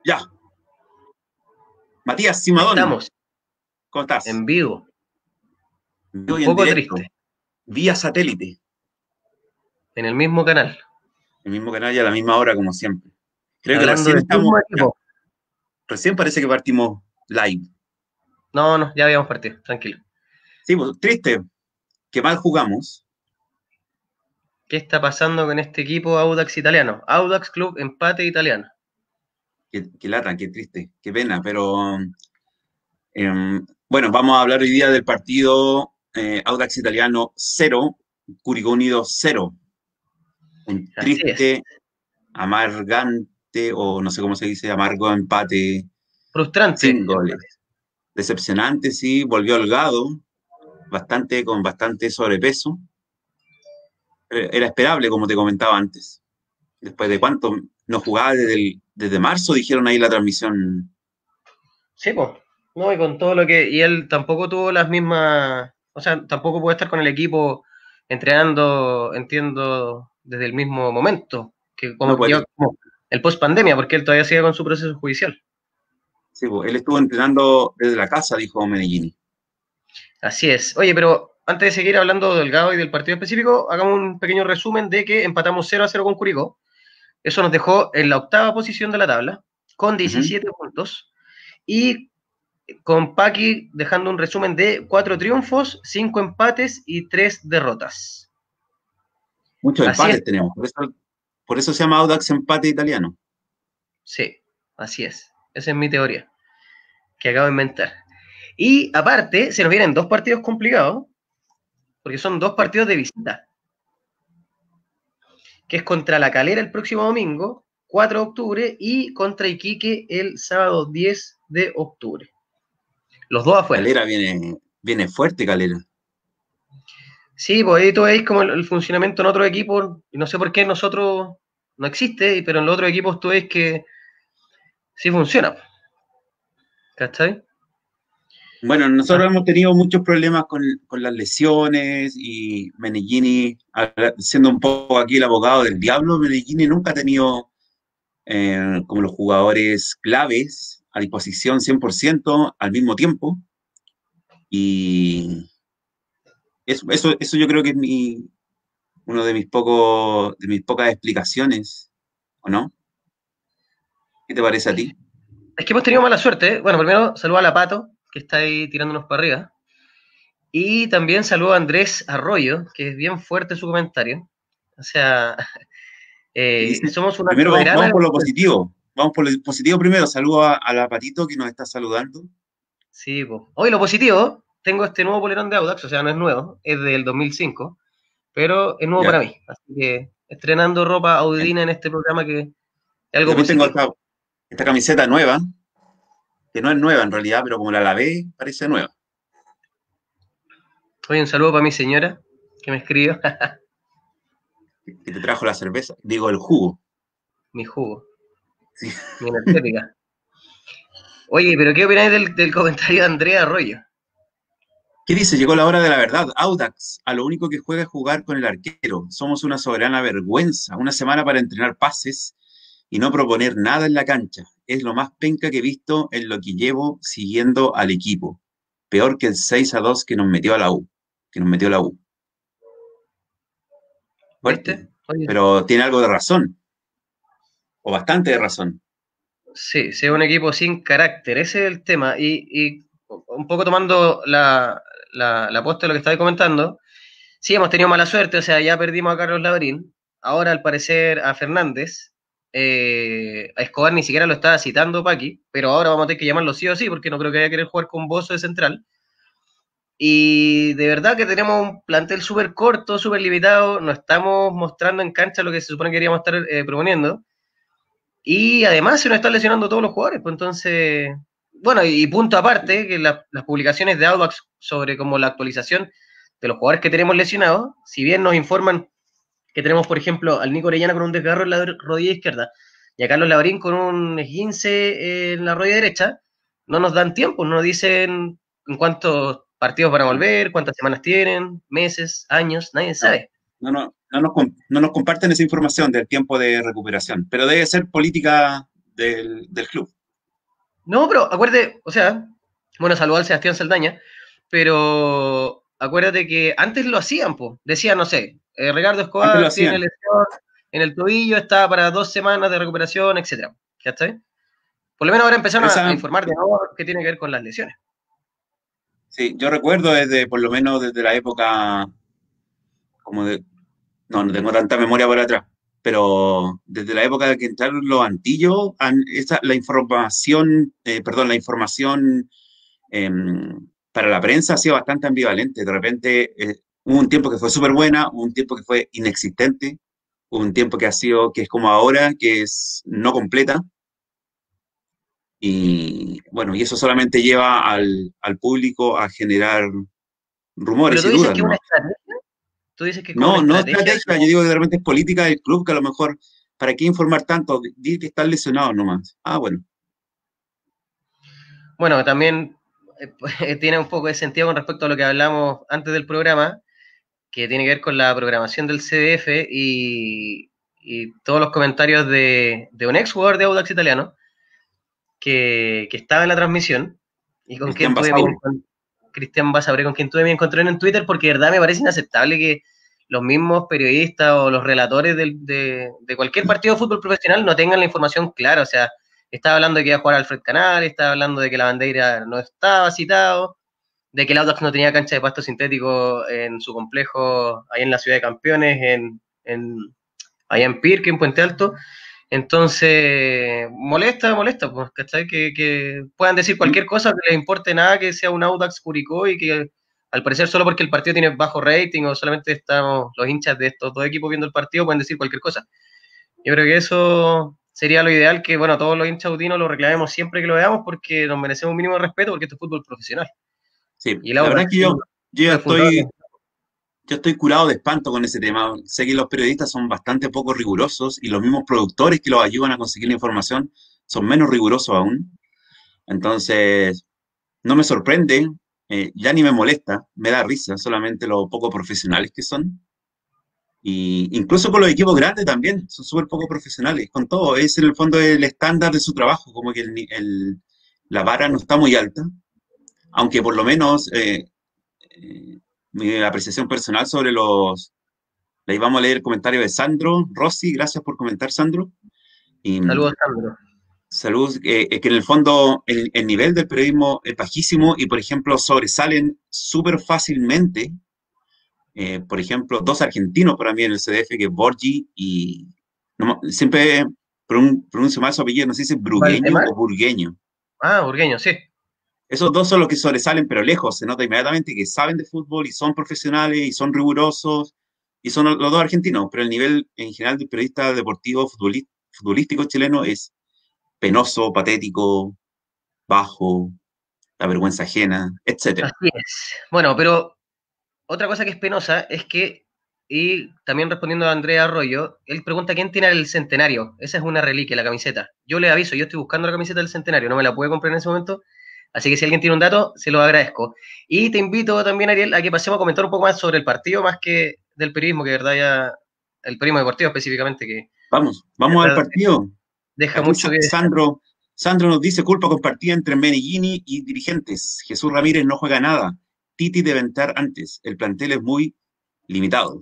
Ya. Matías Simadón, Estamos ¿cómo estás? en vivo, Vivo un y en poco directo, triste, vía satélite, en el mismo canal, el mismo canal y a la misma hora como siempre. Creo que hablando recién del estamos, mismo ya, equipo. recién parece que partimos live. No, no, ya habíamos partido, tranquilo. Sí, pues, triste, que mal jugamos, ¿Qué está pasando con este equipo Audax italiano? Audax Club Empate Italiano. que lata, que triste, qué pena, pero bueno, vamos a hablar hoy día del partido Audax Italiano 0, Curicó Unido 0. Un Así es, triste, amargante, o no sé cómo se dice, amargo empate frustrante sin goles. empate. Decepcionante, sí, volvió holgado, con bastante sobrepeso. Era esperable, como te comentaba antes. Después de cuánto no jugaba desde marzo, dijeron ahí en la transmisión. Sí, pues, no, y con todo lo que. Y él tampoco tuvo las mismas. O sea, tampoco puede estar con el equipo entrenando, entiendo, desde el mismo momento, que como No, que pues lleva como el post pandemia, porque él todavía sigue con su proceso judicial. sí, pues, él estuvo entrenando desde la casa, dijo Menellini. Así es. Oye, pero antes de seguir hablando del Delgado y del partido específico, hagamos un pequeño resumen de que empatamos 0-0 con Curicó. Eso nos dejó en la octava posición de la tabla, con Ujú. 17 puntos. Y con Paqui dejando un resumen de 4 triunfos, 5 empates y 3 derrotas. Muchos Así es. empates tenemos, por eso se llama Audax empate italiano. Sí, así es. Esa es mi teoría, que acabo de inventar. Y aparte, se nos vienen dos partidos complicados, porque son dos Sí. partidos de visita, que es contra La Calera el próximo domingo, 4 de octubre, y contra Iquique el sábado 10 de octubre. Los dos afuera. Calera viene fuerte, Calera. Sí, pues ahí tú veis como el funcionamiento en otros equipos, y no sé por qué en nosotros no existe, pero en los otros equipos tú ves que sí funciona. ¿Cachai? Bueno, Ah, nosotros hemos tenido muchos problemas con las lesiones y Menellini, siendo un poco aquí el abogado del diablo, Menellini nunca ha tenido como los jugadores claves a disposición 100% al mismo tiempo. Y eso yo creo que es uno de mis pocas explicaciones, ¿o no? ¿Qué te parece a ti? es que hemos tenido mala suerte. ¿Eh? Bueno, primero saludo a la Pato, que está ahí tirándonos para arriba. Y también saludo a Andrés Arroyo, que es bien fuerte su comentario. O sea, Y dice, somos una primero soberana vamos por lo vergüenza. positivo. Vamos por lo positivo primero. Saludo a la Patito que nos está saludando. Sí, pues. Hoy lo positivo, tengo este nuevo polerón de Audax, o sea, no es nuevo, es del 2005, pero es nuevo para Ya, mí. Así que estrenando ropa bien. audina en este programa que es Yo algo también tengo positivo. esta camiseta nueva, que no es nueva en realidad, pero como la lavé, parece nueva. Hoy un saludo para mi señora, que me escribió, Que te trajo la cerveza, digo el jugo. mi jugo, Sí. mi energética. Oye, pero ¿qué opináis del comentario de Andrea Arroyo? ¿Qué dice? Llegó la hora de la verdad. Audax, a lo único que juega es jugar con el arquero. Somos una soberana vergüenza. Una semana para entrenar pases y no proponer nada en la cancha. Es lo más penca que he visto en lo que llevo siguiendo al equipo. Peor que el 6-2 que nos metió a la U. Que nos metió la U. Fuerte. ¿Viste? Oye, Pero tiene algo de razón. O bastante de razón. sí, sí, es un equipo sin carácter, ese es el tema. Y un poco tomando la posta de lo que estabas comentando, sí, hemos tenido mala suerte, o sea, ya perdimos a Carlos Labrín, ahora al parecer a Fernández, a Escobar ni siquiera lo estaba citando Paqui, pero ahora vamos a tener que llamarlo sí o sí, porque no creo que vaya a querer jugar con Bozo de central. Y de verdad que tenemos un plantel súper corto, súper limitado, no estamos mostrando en cancha lo que se supone que queríamos estar proponiendo. Y además se nos están lesionando todos los jugadores, pues entonces, bueno, y punto aparte, que las publicaciones de Audax sobre como la actualización de los jugadores que tenemos lesionados, si bien nos informan que tenemos, por ejemplo, al Nico Orellana con un desgarro en la rodilla izquierda y a Carlos Labrín con un esguince en la rodilla derecha, no nos dan tiempo, no nos dicen en cuántos partidos van a volver, cuántas semanas tienen, meses, años, nadie No, sabe. no nos comparten esa información del tiempo de recuperación. Pero debe ser política del club. No, pero acuérdate, o sea, bueno, saludó al Sebastián Saldaña, pero acuérdate que antes lo hacían, pues. Decían, no sé, Ricardo Antes lo Escobar tiene hacían. lesión en el tobillo, está para 2 semanas de recuperación, etcétera. ¿Cachai? Por lo menos ahora empezaron Pero a esa, informar de nuevo qué tiene que ver con las lesiones. sí, yo recuerdo desde, por lo menos desde la época, como de, no tengo tanta memoria por atrás, pero desde la época de que entraron los Antillos, la información, perdón, la información eh, para la prensa ha sido bastante ambivalente. De repente hubo un tiempo que fue súper buena, hubo un tiempo que fue inexistente, hubo un tiempo que es como ahora, que es no completa. Y bueno, y eso solamente lleva al público a generar Pero rumores tú y dices dudas que es una nomás. estrategia, tú dices que es como una No, no estrategia. estrategia, yo digo que de repente es política del club, que a lo mejor, ¿para qué informar tanto? Di que están lesionados nomás. Ah, bueno. Bueno, también tiene un poco de sentido con respecto a lo que hablamos antes del programa, que tiene que ver con la programación del CDF y todos los comentarios de un ex jugador de Audax italiano que estaba en la transmisión y con Cristian quien tuve Basauri. Cristian Basabre, con quien tuve mi encontrón en Twitter, porque de verdad me parece inaceptable que los mismos periodistas o los relatores de cualquier partido de fútbol profesional no tengan la información clara. O sea, estaba hablando de que iba a jugar Alfred Canal, estaba hablando de que la bandera no estaba citado, de que el Audax no tenía cancha de pasto sintético en su complejo ahí en la ciudad de Campeones, allá en Pirque, en Puente Alto. Entonces, molesta, pues, ¿cachai? Que puedan decir cualquier cosa, que les importe nada que sea un Audax Curicó y que al parecer solo porque el partido tiene bajo rating o solamente estamos los hinchas de estos dos equipos viendo el partido pueden decir cualquier cosa. Yo creo que eso sería lo ideal, que bueno, todos los hinchas autinos lo reclamemos siempre que lo veamos porque nos merecemos un mínimo de respeto porque esto es fútbol profesional. Sí, Y el la verdad Audax es que es uno yo de ya los fundadores. yo estoy curado de espanto con ese tema. Sé que los periodistas son bastante poco rigurosos y los mismos productores que los ayudan a conseguir la información son menos rigurosos aún. Entonces, no me sorprende, ya ni me molesta, me da risa solamente lo poco profesionales que son. Y incluso con los equipos grandes también, son súper poco profesionales. Con todo, es en el fondo el estándar de su trabajo, como que la vara no está muy alta, aunque por lo menos mi apreciación personal sobre le íbamos a leer el comentario de Sandro Rossi, gracias por comentar, Sandro. Y Saludos, Sandro. salud, que en el fondo el nivel del periodismo es bajísimo y, por ejemplo, sobresalen súper fácilmente, por ejemplo, dos argentinos para mí en el CDF, que es Borgi y siempre pronuncio mal su apellido, no sé si es brugueño ¿Valdemar? o burgueño. Ah, Burgueño, sí. Esos dos son los que sobresalen, pero lejos, se nota inmediatamente que saben de fútbol y son profesionales y son rigurosos y son los dos argentinos, pero el nivel en general del periodista deportivo futbolístico chileno es penoso, patético, bajo, la vergüenza ajena, etcétera. Así es. Bueno, pero otra cosa que es penosa es que, y también respondiendo a Andrea Arroyo, él pregunta quién tiene el centenario. Esa es una reliquia, la camiseta. Yo le aviso, yo estoy buscando la camiseta del centenario, no me la pude comprar en ese momento, así que si alguien tiene un dato, se lo agradezco. Y te invito también, Ariel, a que pasemos a comentar un poco más sobre el partido, más que del periodismo, que de verdad ya, el periodismo deportivo específicamente, que de Vamos al verdad partido. deja Aquí mucho que desear. Sandro nos dice culpa compartida entre Meneghini y dirigentes. Jesús Ramírez no juega nada. Titi debe entrar antes. El plantel es muy limitado.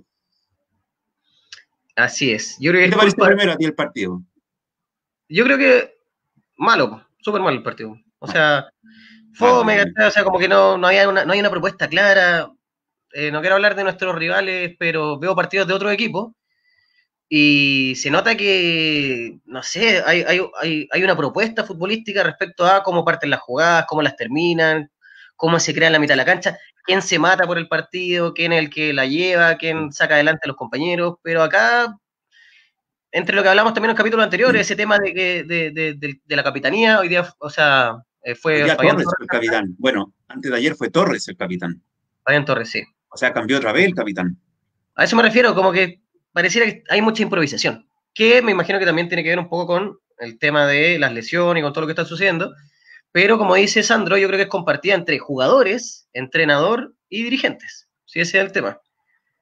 Así es. Yo creo que ¿Qué es te parece culpa, primero a ti el partido? yo creo que malo, súper malo el partido. O Malo, sea, malo, fome, malo. ¿cachai? O sea, como que no hay una propuesta clara. No quiero hablar de nuestros rivales, pero veo partidos de otros equipos y se nota que, no sé, hay una propuesta futbolística respecto a cómo parten las jugadas, cómo las terminan, cómo se crea en la mitad de la cancha, quién se mata por el partido, quién es el que la lleva, quién saca adelante a los compañeros, pero acá, entre lo que hablamos también en el capítulo anterior, ese tema de la capitanía, hoy día, o sea, Hoy fue día Fabián Torres Torres, fue el capitán. Bueno, antes de ayer fue Torres el capitán. Fabián Torres, sí. O sea, cambió otra vez el capitán. A eso me refiero, como que pareciera que hay mucha improvisación, que me imagino que también tiene que ver un poco con el tema de las lesiones y con todo lo que está sucediendo, pero como dice Sandro, yo creo que es compartida entre jugadores, entrenador y dirigentes, si ese es el tema.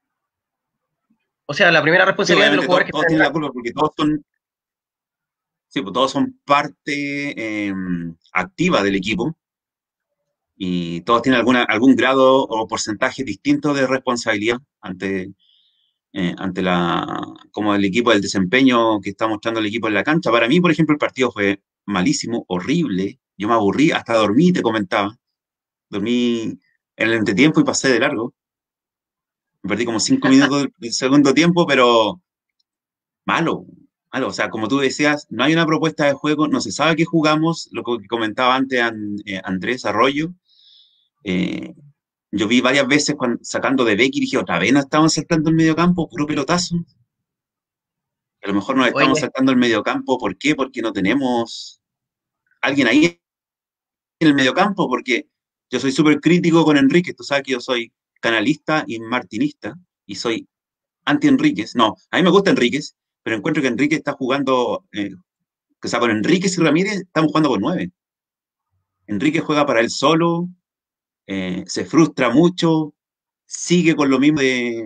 O sea, la primera Sí, responsabilidad es de los obviamente jugadores que todos están en tienen la la culpa porque todos son, Sí, pues todos son parte activa del equipo y todos tienen algún grado o porcentaje distinto de responsabilidad ante como el equipo del desempeño que está mostrando el equipo en la cancha. Para mí, por ejemplo, el partido fue malísimo, horrible. Yo me aburrí, hasta dormí, te comentaba. Dormí en el entretiempo y pasé de largo. Me perdí como 5 minutos del segundo tiempo, pero malo, malo. O sea, como tú decías, no hay una propuesta de juego, no se sabe qué jugamos, lo que comentaba antes Andrés Arroyo. Eh, yo vi varias veces sacando de Becky y dije, otra vez nos estamos saltando el medio campo, puro pelotazo. A lo mejor nos estamos Oye, saltando el medio campo. ¿Por qué? Porque no tenemos alguien ahí en el medio campo, porque yo soy súper crítico con Enrique. Tú sabes que yo soy canalista y martinista y soy anti-Enríquez. No, a mí me gusta Enríquez, pero encuentro que Enrique está jugando, o sea, con Enríquez y Ramírez estamos jugando con 9. Enrique juega para él solo, se frustra mucho, sigue con lo mismo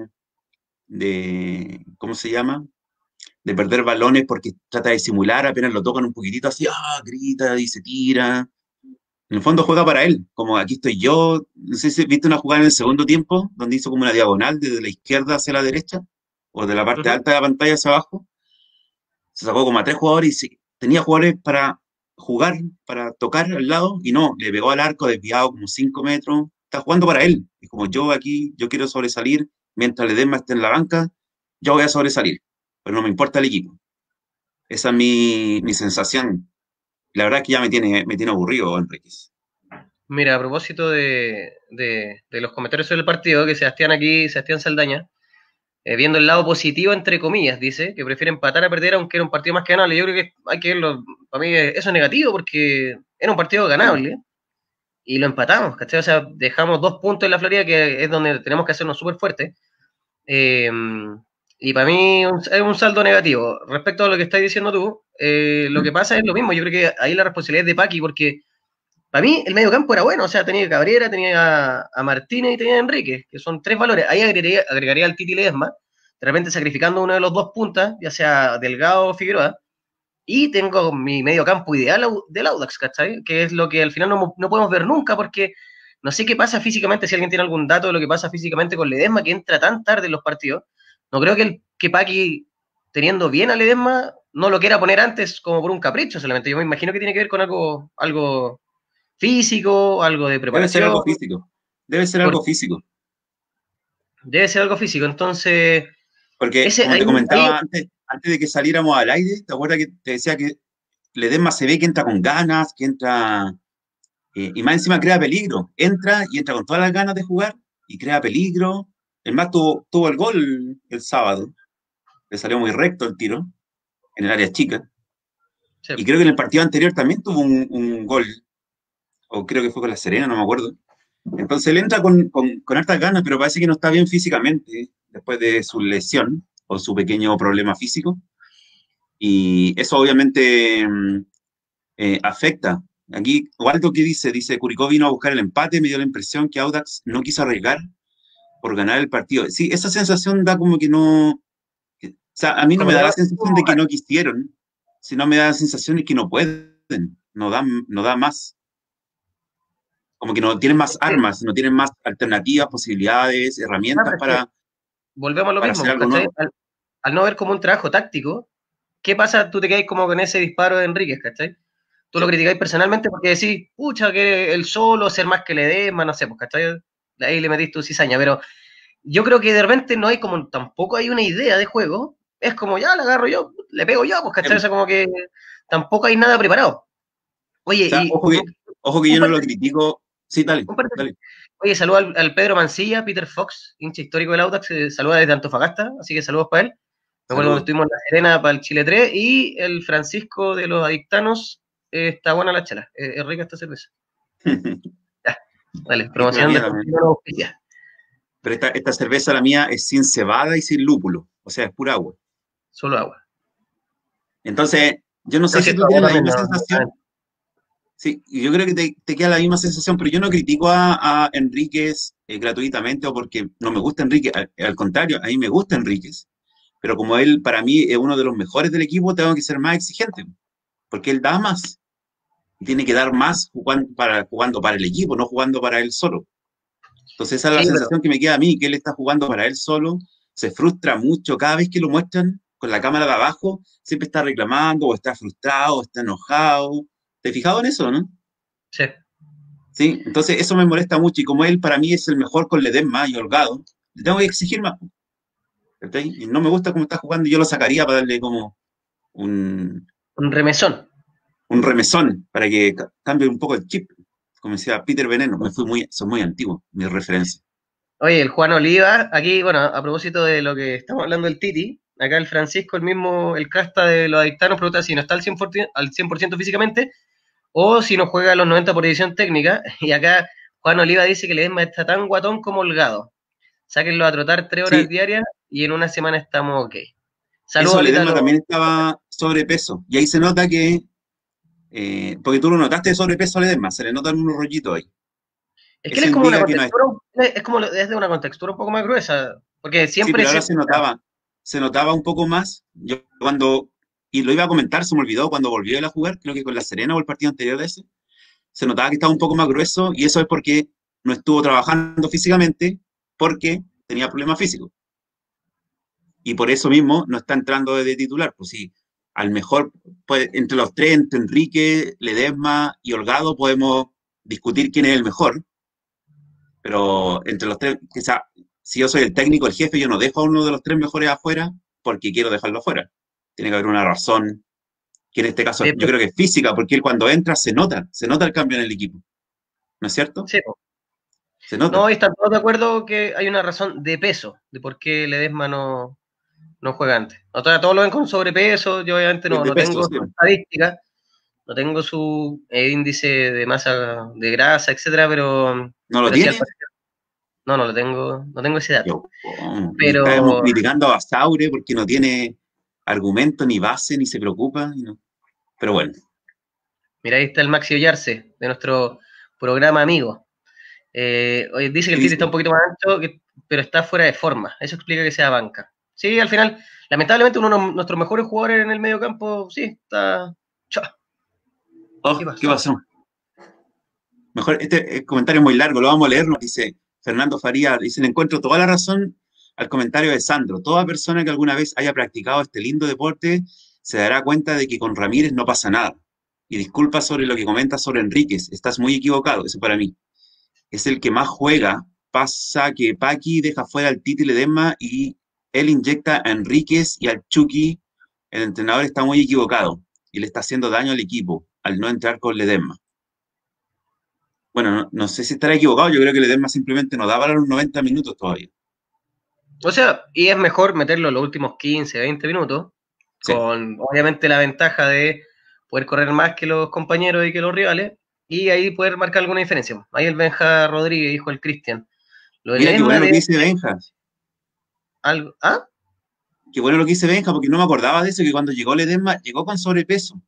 ¿cómo se llama? De perder balones porque trata de simular, apenas lo tocan un poquitito así, grita y se tira. En el fondo juega para él, como aquí estoy yo. No sé si viste una jugada en el segundo tiempo, donde hizo como una diagonal desde la izquierda hacia la derecha, o de la parte ujú. alta de la pantalla hacia abajo. Se sacó como a 3 jugadores y sí, tenía jugadores para jugar, para tocar al lado, y no, le pegó al arco desviado como 5 metros. Está jugando para él. Es como yo aquí, yo quiero sobresalir, mientras Ledesma esté en la banca, yo voy a sobresalir, pero no me importa el equipo. Esa es mi sensación. La verdad es que ya me tiene aburrido, Enríquez. Mira, a propósito de los comentarios sobre el partido, que Sebastián aquí, Sebastián Saldaña, viendo el lado positivo, entre comillas, dice que prefiere empatar a perder aunque era un partido más que ganable. Yo creo que hay que verlo, para mí eso es negativo porque era un partido Sí. ganable y lo empatamos, ¿cachai? O sea, dejamos 2 puntos en la Florida, que es donde tenemos que hacernos súper fuertes. Eh, y para mí es un saldo negativo. Respecto a lo que estás diciendo tú, lo que pasa es lo mismo. Yo creo que ahí la responsabilidad es de Paqui, porque para mí el medio campo era bueno. O sea, tenía a Cabrera, tenía a Martínez y tenía a Enrique, que son tres valores. Ahí agregaría al Titi Ledesma, de repente sacrificando uno de los dos puntas, ya sea Delgado o Figueroa. Y tengo mi medio campo ideal del Audax, ¿cachai? Que es lo que al final no podemos ver nunca, porque no sé qué pasa físicamente, si alguien tiene algún dato de lo que pasa físicamente con Ledesma, que entra tan tarde en los partidos. No creo que Paqui, teniendo bien a Ledesma, no lo quiera poner antes como por un capricho solamente. Yo me imagino que tiene que ver con algo físico, algo de Debe ser preparación, algo físico. Debe ser algo porque físico. debe ser algo físico. Entonces, Porque, ese como ahí, te ahí comentaba antes de que saliéramos al aire, ¿te acuerdas que te decía que Ledesma se ve que entra con ganas, que entra, y más encima crea peligro? Entra y entra con todas las ganas de jugar y crea peligro. El más tuvo el gol el sábado, le salió muy recto el tiro en el área chica. sí, Y creo que en el partido anterior también tuvo un gol, o creo que fue con la Serena, no me acuerdo. Entonces él entra con hartas ganas, pero parece que no está bien físicamente después de su lesión o su pequeño problema físico. Y eso obviamente afecta. Aquí, Waldo, ¿qué dice? Dice, Curicó vino a buscar el empate, me dio la impresión que Audax no quiso arriesgar por ganar el partido. Sí, esa sensación da como que no... O sea, a mí no como me que da no, la sensación de que no quisieron, sino me da la sensación de que no pueden, no da más. Como que no tienen más armas, no tienen más alternativas, posibilidades, ah, herramientas pero es que volvemos a lo para mismo, hacer pues, algo ¿cachai? nuevo. Al no ver como un trabajo táctico, ¿qué pasa? Tú te quedas como con ese disparo de Enríquez, ¿cachai? Tú lo Sí. criticáis personalmente porque decís, pucha, que el solo, ser más que le dé, más no sé, pues, ¿cachai? Ahí le metís tu cizaña, pero yo creo que de repente no hay como, tampoco hay una idea de juego, es como, ya, la agarro yo, le pego yo, pues, Sí, ¿cachai? O pues. sea, como que tampoco hay nada preparado. O Oye, sea, y ojo que un yo no par lo de, critico. Sí, dale, un par de- dale. Oye, saludos al Pedro Mancilla, Peter Fox, hincha histórico del Audax, saluda desde Antofagasta, así que saludos para él. Me acuerdo cuando Saludos. estuvimos en La Serena para el Chile 3 y el Francisco de los Adictanos, está buena la chela, es rica esta cerveza. Ya, dale, Sí, la promoción mía de también. auspicia, Pero esta cerveza, la mía, es sin cebada y sin lúpulo. O sea, es pura agua. solo agua. Entonces, yo no No, sé si si esto tú tienes la también misma no, sensación. Sí, y yo creo que te queda la misma sensación, pero yo no critico a Enríquez gratuitamente o porque no me gusta Enríquez. Al contrario, a mí me gusta Enríquez. Pero como él para mí es uno de los mejores del equipo, tengo que ser más exigente. porque él da más. Y tiene que dar más jugando para el equipo, no jugando para él solo. Entonces esa es la Sí, pero sensación que me queda a mí, que él está jugando para él solo, se frustra mucho cada vez que lo muestran con la cámara de abajo, siempre está reclamando, o está frustrado, o está enojado. ¿Te has fijado en eso, no? sí. Sí, entonces eso me molesta mucho y como él para mí es el mejor con Ledesma y Holgado, le tengo que exigir más. ¿Cachai? Y no me gusta cómo está jugando y yo lo sacaría para darle como un, Un remesón. un remesón para que cambie un poco el chip. Como decía Peter Veneno, son muy antiguos mis referencias. Oye, el Juan Oliva, aquí, bueno, a propósito de lo que estamos hablando del Titi, acá el Francisco, el mismo, el casta de los adictanos, pregunta si no está al 100% físicamente o si no juega a los 90 por edición técnica. Y acá Juan Oliva dice que Ledesma está tan guatón como holgado. Sáquenlo a trotar 3 horas Sí, diarias y en una semana estamos ok. Saludos, eso Olita. Ledesma también estaba sobrepeso. Y ahí se nota que, porque tú lo notaste de sobrepeso a Ledesma, se le notan unos rollitos ahí. Es que él Eso es como una indica que no es. contextura, es de una contextura un poco más gruesa, porque Sí, siempre pero es ahora cierto. se notaba un poco más. Yo cuando, y lo iba a comentar, se me olvidó cuando volvió él a jugar, creo que con la Serena o el partido anterior a ese, se notaba que estaba un poco más grueso y eso es porque no estuvo trabajando físicamente porque tenía problemas físicos. Y por eso mismo no está entrando de titular. Pues sí, al mejor, pues, entre los tres, entre Enrique, Ledesma y Holgado, podemos discutir quién es el mejor, pero entre los tres, quizá, si yo soy el técnico, el jefe, yo no dejo a uno de los tres mejores afuera porque quiero dejarlo afuera. Tiene que haber una razón, que en este caso yo De- creo que es física, porque él cuando entra se nota el cambio en el equipo, ¿no es cierto? sí, Se nota. no, y están todos de acuerdo que hay una razón de peso, de por qué Ledesma no juega antes. Todos lo ven con sobrepeso, yo obviamente Es no, de no peso, tengo sí. su estadística, no tengo su índice de masa de grasa, etcétera, ¿No lo pero sí al tiene? parecer, no lo tengo, no tengo ese dato. Yo, oh, y estábamos Pero criticando a Basaure porque no tiene argumento, ni base, ni se preocupa. Pero bueno, mira, ahí está el Maxi Ollarse, de nuestro programa amigo. Oye, dice que ¿qué el Titi está un dice? poquito más ancho, pero está fuera de forma. Eso explica que sea banca. Sí, al final, lamentablemente uno de nuestros mejores jugadores en el medio campo, sí, está... Chao, ¿qué Oh, ¿qué pasó? pasó? Mejor, este comentario es muy largo, lo vamos a leer, nos dice Fernando Faría, dice, le encuentro toda la razón al comentario de Sandro. Toda persona que alguna vez haya practicado este lindo deporte se dará cuenta de que con Ramírez no pasa nada. Y disculpa sobre lo que comentas sobre Enríquez, estás muy equivocado, eso para mí. Es el que más juega, pasa que Paqui deja fuera al Titi Ledesma y él inyecta a Enríquez y al Chucky. El entrenador está muy equivocado y le está haciendo daño al equipo al no entrar con Ledesma. Bueno, no sé si estará equivocado, yo creo que Ledesma simplemente no daba los 90 minutos todavía. O sea, y es mejor meterlo en los últimos 15, 20 minutos, Sí. con obviamente la ventaja de poder correr más que los compañeros y que los rivales, y ahí poder marcar alguna diferencia. Ahí el Benja Rodríguez dijo el Cristian. Lo de Mira qué Ledesma bueno lo de que dice Benja, algo. ¿Ah? qué bueno lo que dice Benja, porque no me acordaba de eso, que cuando llegó Ledesma llegó con sobrepeso.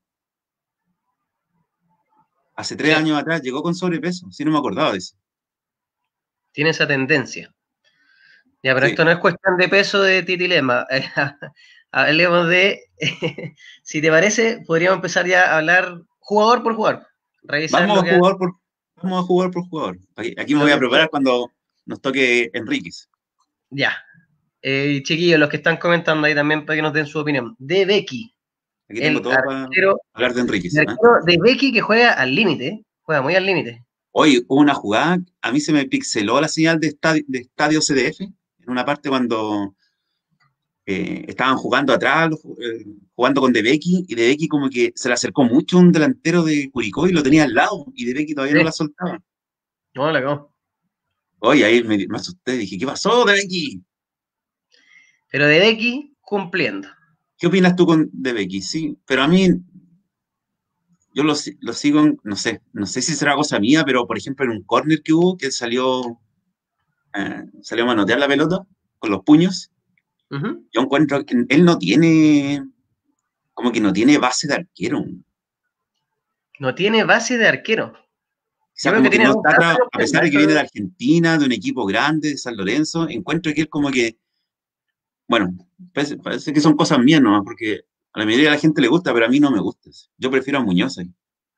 Hace tres Sí, años atrás llegó con sobrepeso, sí, no me acordaba de eso. tiene esa tendencia. Ya, pero esto Sí. no es cuestión de peso de Titilema. Hablemos de, si te parece, podríamos empezar ya a hablar jugador por jugador. Revisar Vamos lo a que, jugar por, vamos a jugar por jugador. Aquí me lo voy a que fue. preparar cuando nos toque Enríquez. Ya. Chiquillos, los que están comentando ahí también para que nos den su opinión. De Becky, Aquí tengo el todo para arquero, hablar de Enríquez. el ¿Eh? arquero de Becky que juega al límite, juega muy al límite. Hoy hubo una jugada, a mí se me pixeló la señal de estadio CDF en una parte cuando estaban jugando atrás, jugando con De Becky, y De Becky como que se le acercó mucho un delantero de Curicó y lo tenía al lado, y De Becky todavía no la Sí, soltaba. no, la cagó. Oye, ahí me asusté, dije, ¿qué pasó, De Becky? Pero de Becky cumpliendo. ¿Qué opinas tú con De Becky? Sí, pero a mí, yo lo sigo, no sé si será cosa mía, pero por ejemplo en un córner que hubo, que él salió a manotear la pelota con los puños, Ujú. yo encuentro que él no tiene, como que no tiene base de arquero. No tiene base de arquero. O Yo sea, creo que como que tiene no dos está, grandes a opciones. pesar de que viene de Eso, Argentina, de un equipo grande, de San Lorenzo, encuentro que él como que, bueno, parece que son cosas mías nomás, porque A la mayoría de la gente le gusta, pero a mí no me gusta. Yo prefiero a Muñoz ahí.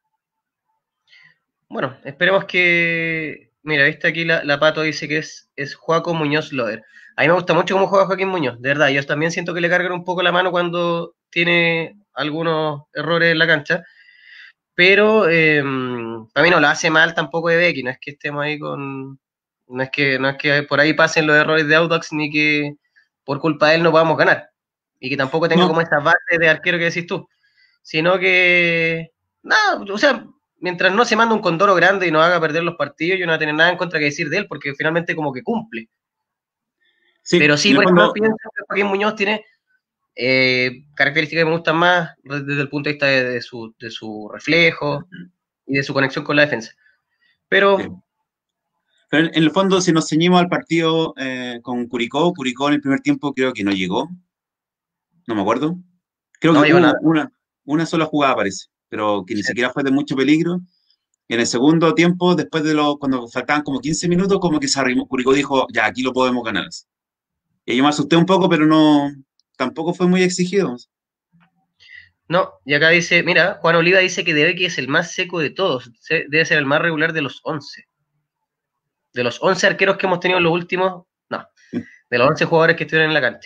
Bueno, esperemos que. Mira, viste aquí la Pato dice que es Joaco Muñoz Loer. A mí me gusta mucho cómo juega Joaquín Muñoz, de verdad. Yo también siento que le cargan un poco la mano cuando tiene algunos errores en la cancha. Pero para mí no lo hace mal tampoco de Becky. No es que estemos ahí con. No es que por ahí pasen los errores de Audax ni que por culpa de él no podamos ganar. Y que tampoco tenga No, como esta base de arquero que decís tú. Sino que. Nada, o sea, mientras no se manda un condoro grande y no haga perder los partidos, yo no voy a tener nada en contra que decir de él, porque finalmente como que cumple. sí, Pero sí, en el por ejemplo, fondo, pienso que Joaquín Muñoz tiene características que me gustan más desde el punto de vista de su reflejo y de su conexión con la defensa. Pero, sí. Pero en el fondo, si nos ceñimos al partido con Curicó, Curicó en el primer tiempo creo que no llegó, no me acuerdo. Creo que no digo nada. hubo una sola jugada, parece, pero que ni Sí. siquiera fue de mucho peligro. Y en el segundo tiempo, después de cuando faltaban como 15 minutos, como que se arrimó, Curicó dijo, ya, aquí lo podemos ganar. Y yo me asusté un poco, pero no, tampoco fue muy exigido. No, y acá dice, mira, Juan Oliva dice que Debecky es el más seco de todos, debe ser el más regular de los 11. De los 11 arqueros que hemos tenido en los últimos, no, de los 11 jugadores que estuvieron en la cancha.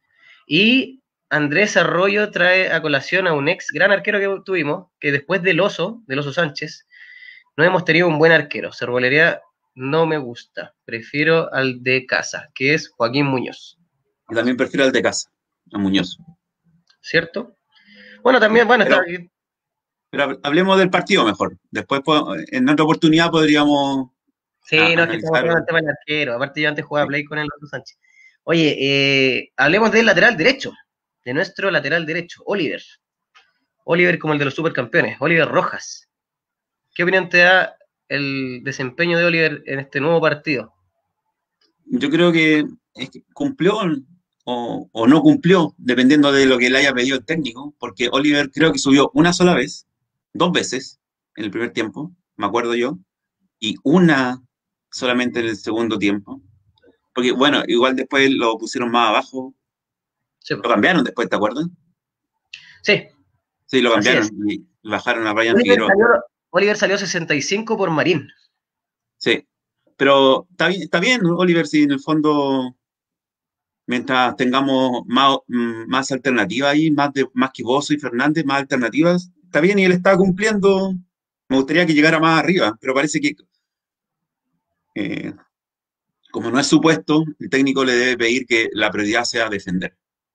Y Andrés Arroyo trae a colación a un ex gran arquero que tuvimos, que después del Oso Sánchez, no hemos tenido un buen arquero. Cervolería no me gusta. Prefiero al de casa, que es Joaquín Muñoz. Y también prefiero al de casa, a Muñoz. ¿Cierto? Bueno, Sí. también, bueno, está. Pero hablemos del partido mejor. Después, en otra oportunidad, podríamos Sí, no, es que estamos analizar. hablando del tema del arquero. Aparte, yo antes jugaba Sí. Play con el Oso Sánchez. Oye, hablemos del lateral derecho. De nuestro lateral derecho, Oliver. Oliver como el de los supercampeones, Oliver Rojas. ¿Qué opinión te da el desempeño de Oliver en este nuevo partido? Yo creo que, es que cumplió o no cumplió, dependiendo de lo que le haya pedido el técnico, porque Oliver creo que subió una sola vez, dos veces en el primer tiempo, me acuerdo yo, y una solamente en el segundo tiempo. Porque, bueno, igual después lo pusieron más abajo, Sí, lo cambiaron después, ¿te acuerdas? sí, Sí, lo así es. cambiaron y bajaron a Brian Oliver Figueroa. salió, Oliver salió 65 por Marín. Sí, pero está bien, ¿no? Oliver, si en el fondo, mientras tengamos más alternativas ahí, más que Bozo y Fernández, más alternativas, está bien y él está cumpliendo. Me gustaría que llegara más arriba, pero parece que eh, como no es su puesto, el técnico le debe pedir que la prioridad sea defender.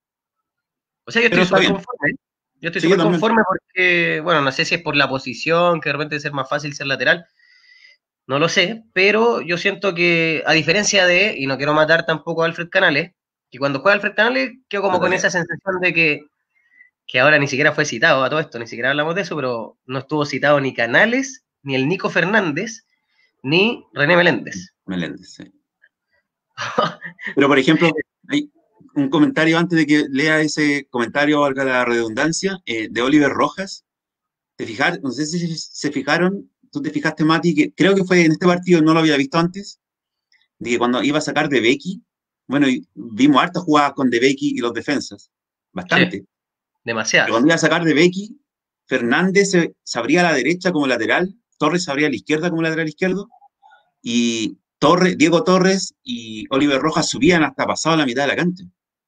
O sea, yo Pero estoy está súper bien, conforme. ¿Eh? Yo estoy sí, yo súper también. conforme porque, bueno, no sé si es por la posición, que de repente es más fácil ser lateral, no lo sé, pero yo siento que, a diferencia y no quiero matar tampoco a Alfred Canales, que cuando juega Alfred Canales, quedo como con esa sensación de que ahora ni siquiera fue citado a todo esto, ni siquiera hablamos de eso, pero no estuvo citado ni Canales, ni el Nico Fernández, ni René Meléndez. Meléndez, sí. Pero, por ejemplo, hay un comentario antes de que lea ese comentario, valga la redundancia, de Oliver Rojas. No sé si se fijaron, tú te fijaste, Mati, que creo que fue en este partido, no lo había visto antes, de que cuando iba a sacar de Becky, bueno, y vimos hartas jugadas con de Becky y los defensas, Sí, bastante. Pero demasiadas. cuando iba a sacar de Becky, Fernández se abría a la derecha como lateral, Torres se abría a la izquierda como lateral izquierdo, y Diego Torres y Oliver Rojas subían hasta pasado la mitad de la cancha.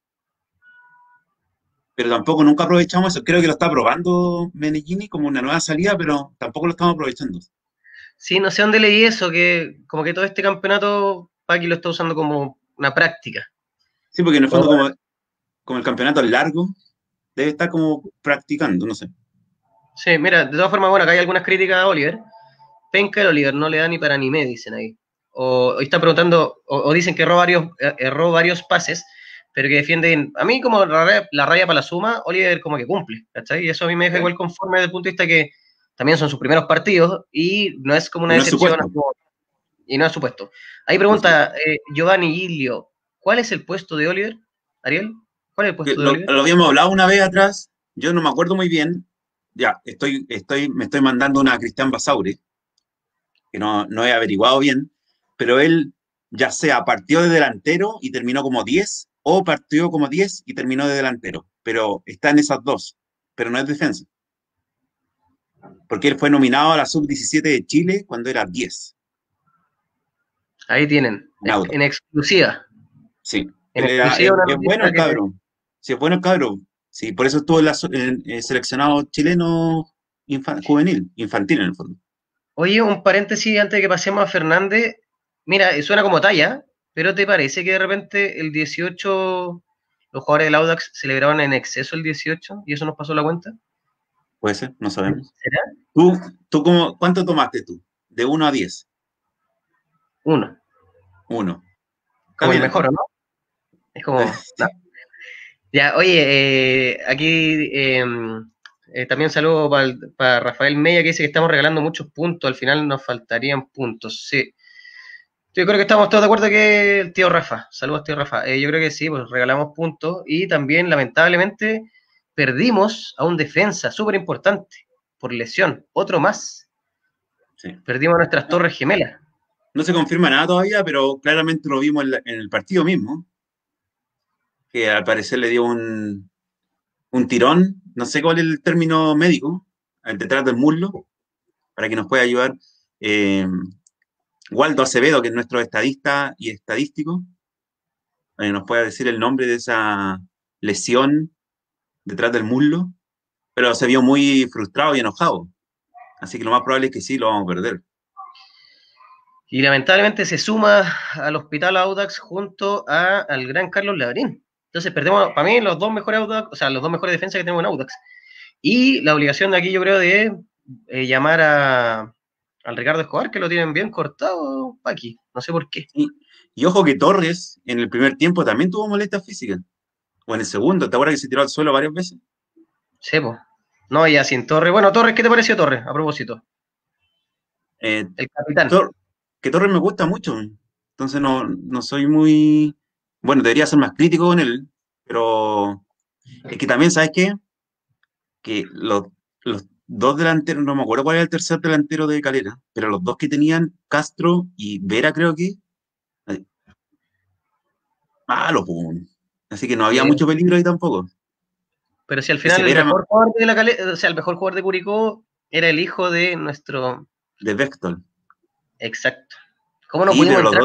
Pero tampoco nunca aprovechamos eso. Creo que lo está probando Meneghini como una nueva salida, pero tampoco lo estamos aprovechando. Sí, no sé dónde leí eso, que como que todo este campeonato Paqui lo está usando como una práctica. Sí, porque en el Como fondo, como el campeonato es largo, debe estar como practicando, no sé. sí, mira, de todas formas, bueno, acá hay algunas críticas a Oliver. Penca el Oliver, no le da ni para ni me, dicen ahí. O están preguntando, o dicen que erró varios pases, pero que defienden. A mí, como la raya para la suma, Oliver como que cumple, ¿cachai? Y eso a mí me deja ¿Sí? igual conforme desde el punto de vista que también son sus primeros partidos y no es como Y una no es decepción supuesto. y no es supuesto. Ahí No es supuesto. pregunta Giovanni Giglio, ¿cuál es el puesto de Oliver? Ariel, ¿cuál es el puesto de Oliver? Lo habíamos hablado una vez atrás, yo no me acuerdo muy bien. Ya, me estoy mandando una a Cristian Basaure, que no he averiguado bien, pero él ya sea partió de delantero y terminó como 10 o partió como 10 y terminó de delantero, pero está en esas dos. pero no es defensa. Porque él fue nominado a la sub-17 de Chile cuando era 10. Ahí tienen, En Audax. en exclusiva. Sí. En Él era, exclusiva una es bueno noticia el que... cabro. Sí, es bueno el cabro. Sí, por eso estuvo en seleccionado chileno juvenil, infantil en el fondo. Oye, un paréntesis antes de que pasemos a Fernández. Mira, suena como talla, pero ¿te parece que de repente el 18 los jugadores del Audax celebraban en exceso el 18 y eso nos pasó la cuenta? Puede ser, no sabemos. ¿Será? ¿Tú, cuánto tomaste tú? De 1 a 10. Uno, 1. Está como el bien mejor, ¿o entonces. no? Es como, no. Ya, oye, aquí también saludo para Rafael Mella que dice que estamos regalando muchos puntos, al final nos faltarían puntos, sí. Yo creo que estamos todos de acuerdo que el tío Rafa, saludos tío Rafa, yo creo que sí, pues regalamos puntos y también lamentablemente perdimos a un defensa súper importante por lesión, otro más, Sí. perdimos a nuestras No, torres gemelas. no se confirma nada todavía, pero claramente lo vimos en el partido mismo, que al parecer le dio un tirón, no sé cuál es el término médico, detrás del muslo, para que nos pueda ayudar eh, Waldo Acevedo, que es nuestro estadista y estadístico, nos pueda decir el nombre de esa lesión detrás del muslo, pero se vio muy frustrado y enojado. Así que lo más probable es que sí, lo vamos a perder. Y lamentablemente se suma al Hospital Audax junto al gran Carlos Labrín. Entonces perdemos, para mí, los dos mejores Audax, o sea, los dos mejores defensas que tenemos en Audax. Y la obligación de aquí, yo creo, de llamar al Ricardo Escobar, que lo tienen bien cortado, Paqui. No sé por qué. Y ojo que Torres en el primer tiempo también tuvo molestias físicas. O en el segundo, ¿te acuerdas que se tiró al suelo varias veces? Sebo. No, ya sin Torres. Bueno, Torres, ¿qué te pareció Torres? A propósito. Eh, El capitán. Tor- que Torres me gusta mucho. Entonces no soy muy... Bueno, debería ser más crítico con él, pero es que también, ¿sabes qué? Que los dos delanteros, no me acuerdo cuál era el tercer delantero de Calera, pero los dos que tenían, Castro y Vera, creo que, ay, malos, po. Así que no había Sí. mucho peligro ahí tampoco. Pero si al Ese final el Vera mejor jugador de la o sea, el mejor jugador de Curicó era el hijo de nuestro. de Bechtel. Exacto. ¿Cómo no Sí, pudimos pero entrar?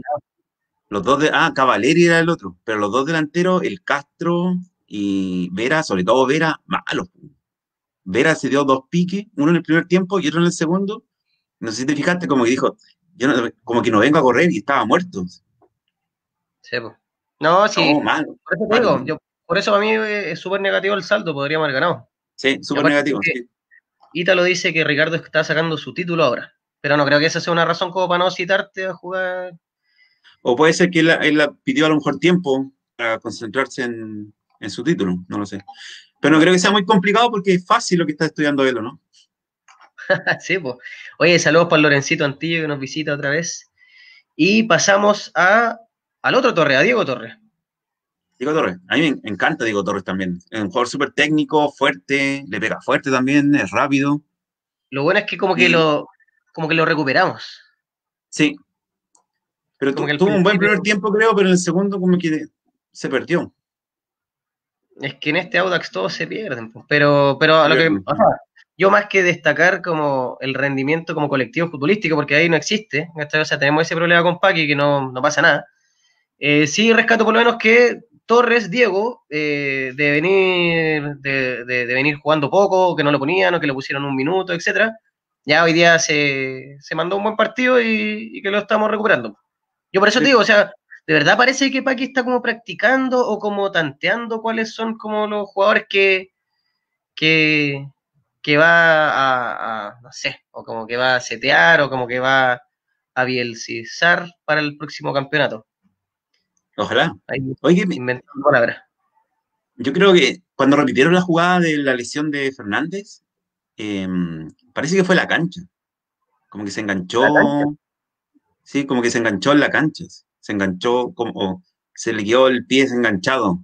Cavaleri era el otro, pero los dos delanteros, el Castro y Vera, sobre todo Vera, malos, po. Vera se dio dos piques, uno en el primer tiempo y otro en el segundo. No sé si te fijaste, como que dijo, como que no vengo a correr y estaba muerto. Sí, po. No, sí. No, malo, Por eso te malo, digo, malo. por eso a mí es súper negativo el saldo, podríamos haber ganado. Sí, Y súper aparte negativo. que Sí. Ítalo dice que Ricardo está sacando su título ahora. Pero no creo que esa sea una razón como para no citarte a jugar. O puede ser que él pidió a lo mejor tiempo para concentrarse en su título, no lo sé. Pero no creo que sea muy complicado porque es fácil lo que está estudiando él, ¿o no? Sí, pues. Oye, saludos para Lorencito Antillo que nos visita otra vez. Y pasamos al otro Torre, a Diego Torres. Diego Torres, a mí me encanta Diego Torres también. Es un jugador súper técnico, fuerte, le pega fuerte también, es rápido. Lo bueno es que Y como que lo recuperamos. sí, pero Como que al tuvo un buen principio, primer tiempo, creo, pero en el segundo como que se perdió. es que en este Audax todos se pierden, pues. Pero a Se lo que, perdió. o sea, yo más que destacar como el rendimiento como colectivo futbolístico, porque ahí no existe, o sea, tenemos ese problema con Paqui que no pasa nada. Sí rescato por lo menos que Torres, Diego, de venir jugando poco, que no lo ponían o que lo pusieron un minuto, etcétera. Ya hoy día se mandó un buen partido y que lo estamos recuperando. Yo por eso te Sí. digo, o sea, ¿de verdad parece que Paqui está como practicando o como tanteando cuáles son como los jugadores que, que va no sé, o como que va a setear o como que va a bielcizar para el próximo campeonato? Ojalá. Ahí Oye, inventando palabras. yo creo que cuando repitieron la jugada de la lesión de Fernández, eh, parece que fue la cancha. Como que se La cancha. enganchó, sí, como que se enganchó en la cancha. Se enganchó, como se le quedó el pie desenganchado,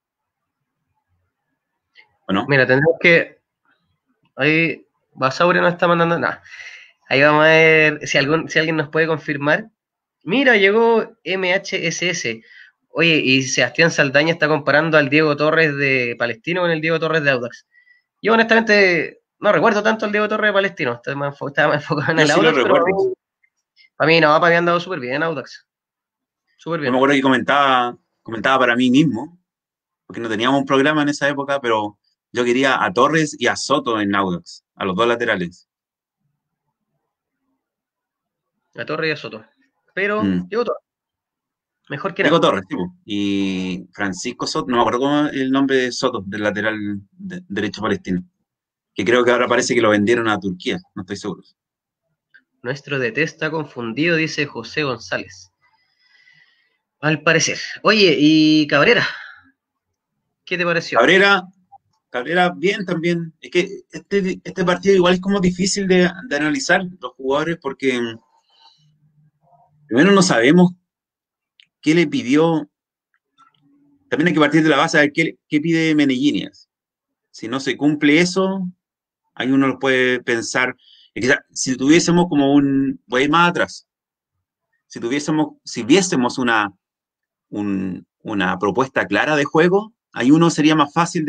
¿o no? Mira, tendremos que. Ahí Basauri nos está mandando nada. Ahí vamos a ver si alguien nos puede confirmar. Mira, llegó MHSS. Oye, y Sebastián Saldaña está comparando al Diego Torres de Palestino con el Diego Torres de Audax. Yo honestamente no recuerdo tanto al Diego Torres de Palestino, estaba más enfocado en Yo el sí lo Audax, pero recuerdo. para mí no, para mí ha andado súper bien Audax, súper Yo me bien. acuerdo que comentaba para mí mismo, porque no teníamos un programa en esa época, pero yo quería a Torres y a Soto en Audax, a los dos laterales. A Torres y a Soto. Pero Mm. Diego Torres, mejor que Diego nada. Torres, tipo. Y Francisco Soto, no me acuerdo cómo es el nombre de Soto, del lateral derecho palestino. Que creo que ahora parece que lo vendieron a Turquía, no estoy seguro. Nuestro DT está confundido, dice José González. Al parecer. Oye, y Cabrera, ¿qué te pareció? Cabrera, Cabrera, bien también. Es que este partido igual es como difícil de analizar los jugadores porque primero no sabemos qué le pidió. También hay que partir de la base de ver qué pide Meneghinias. Si no se cumple eso, ahí uno lo puede pensar. Es que si tuviésemos como voy a ir más atrás. Si viésemos una propuesta clara de juego, ahí uno sería más fácil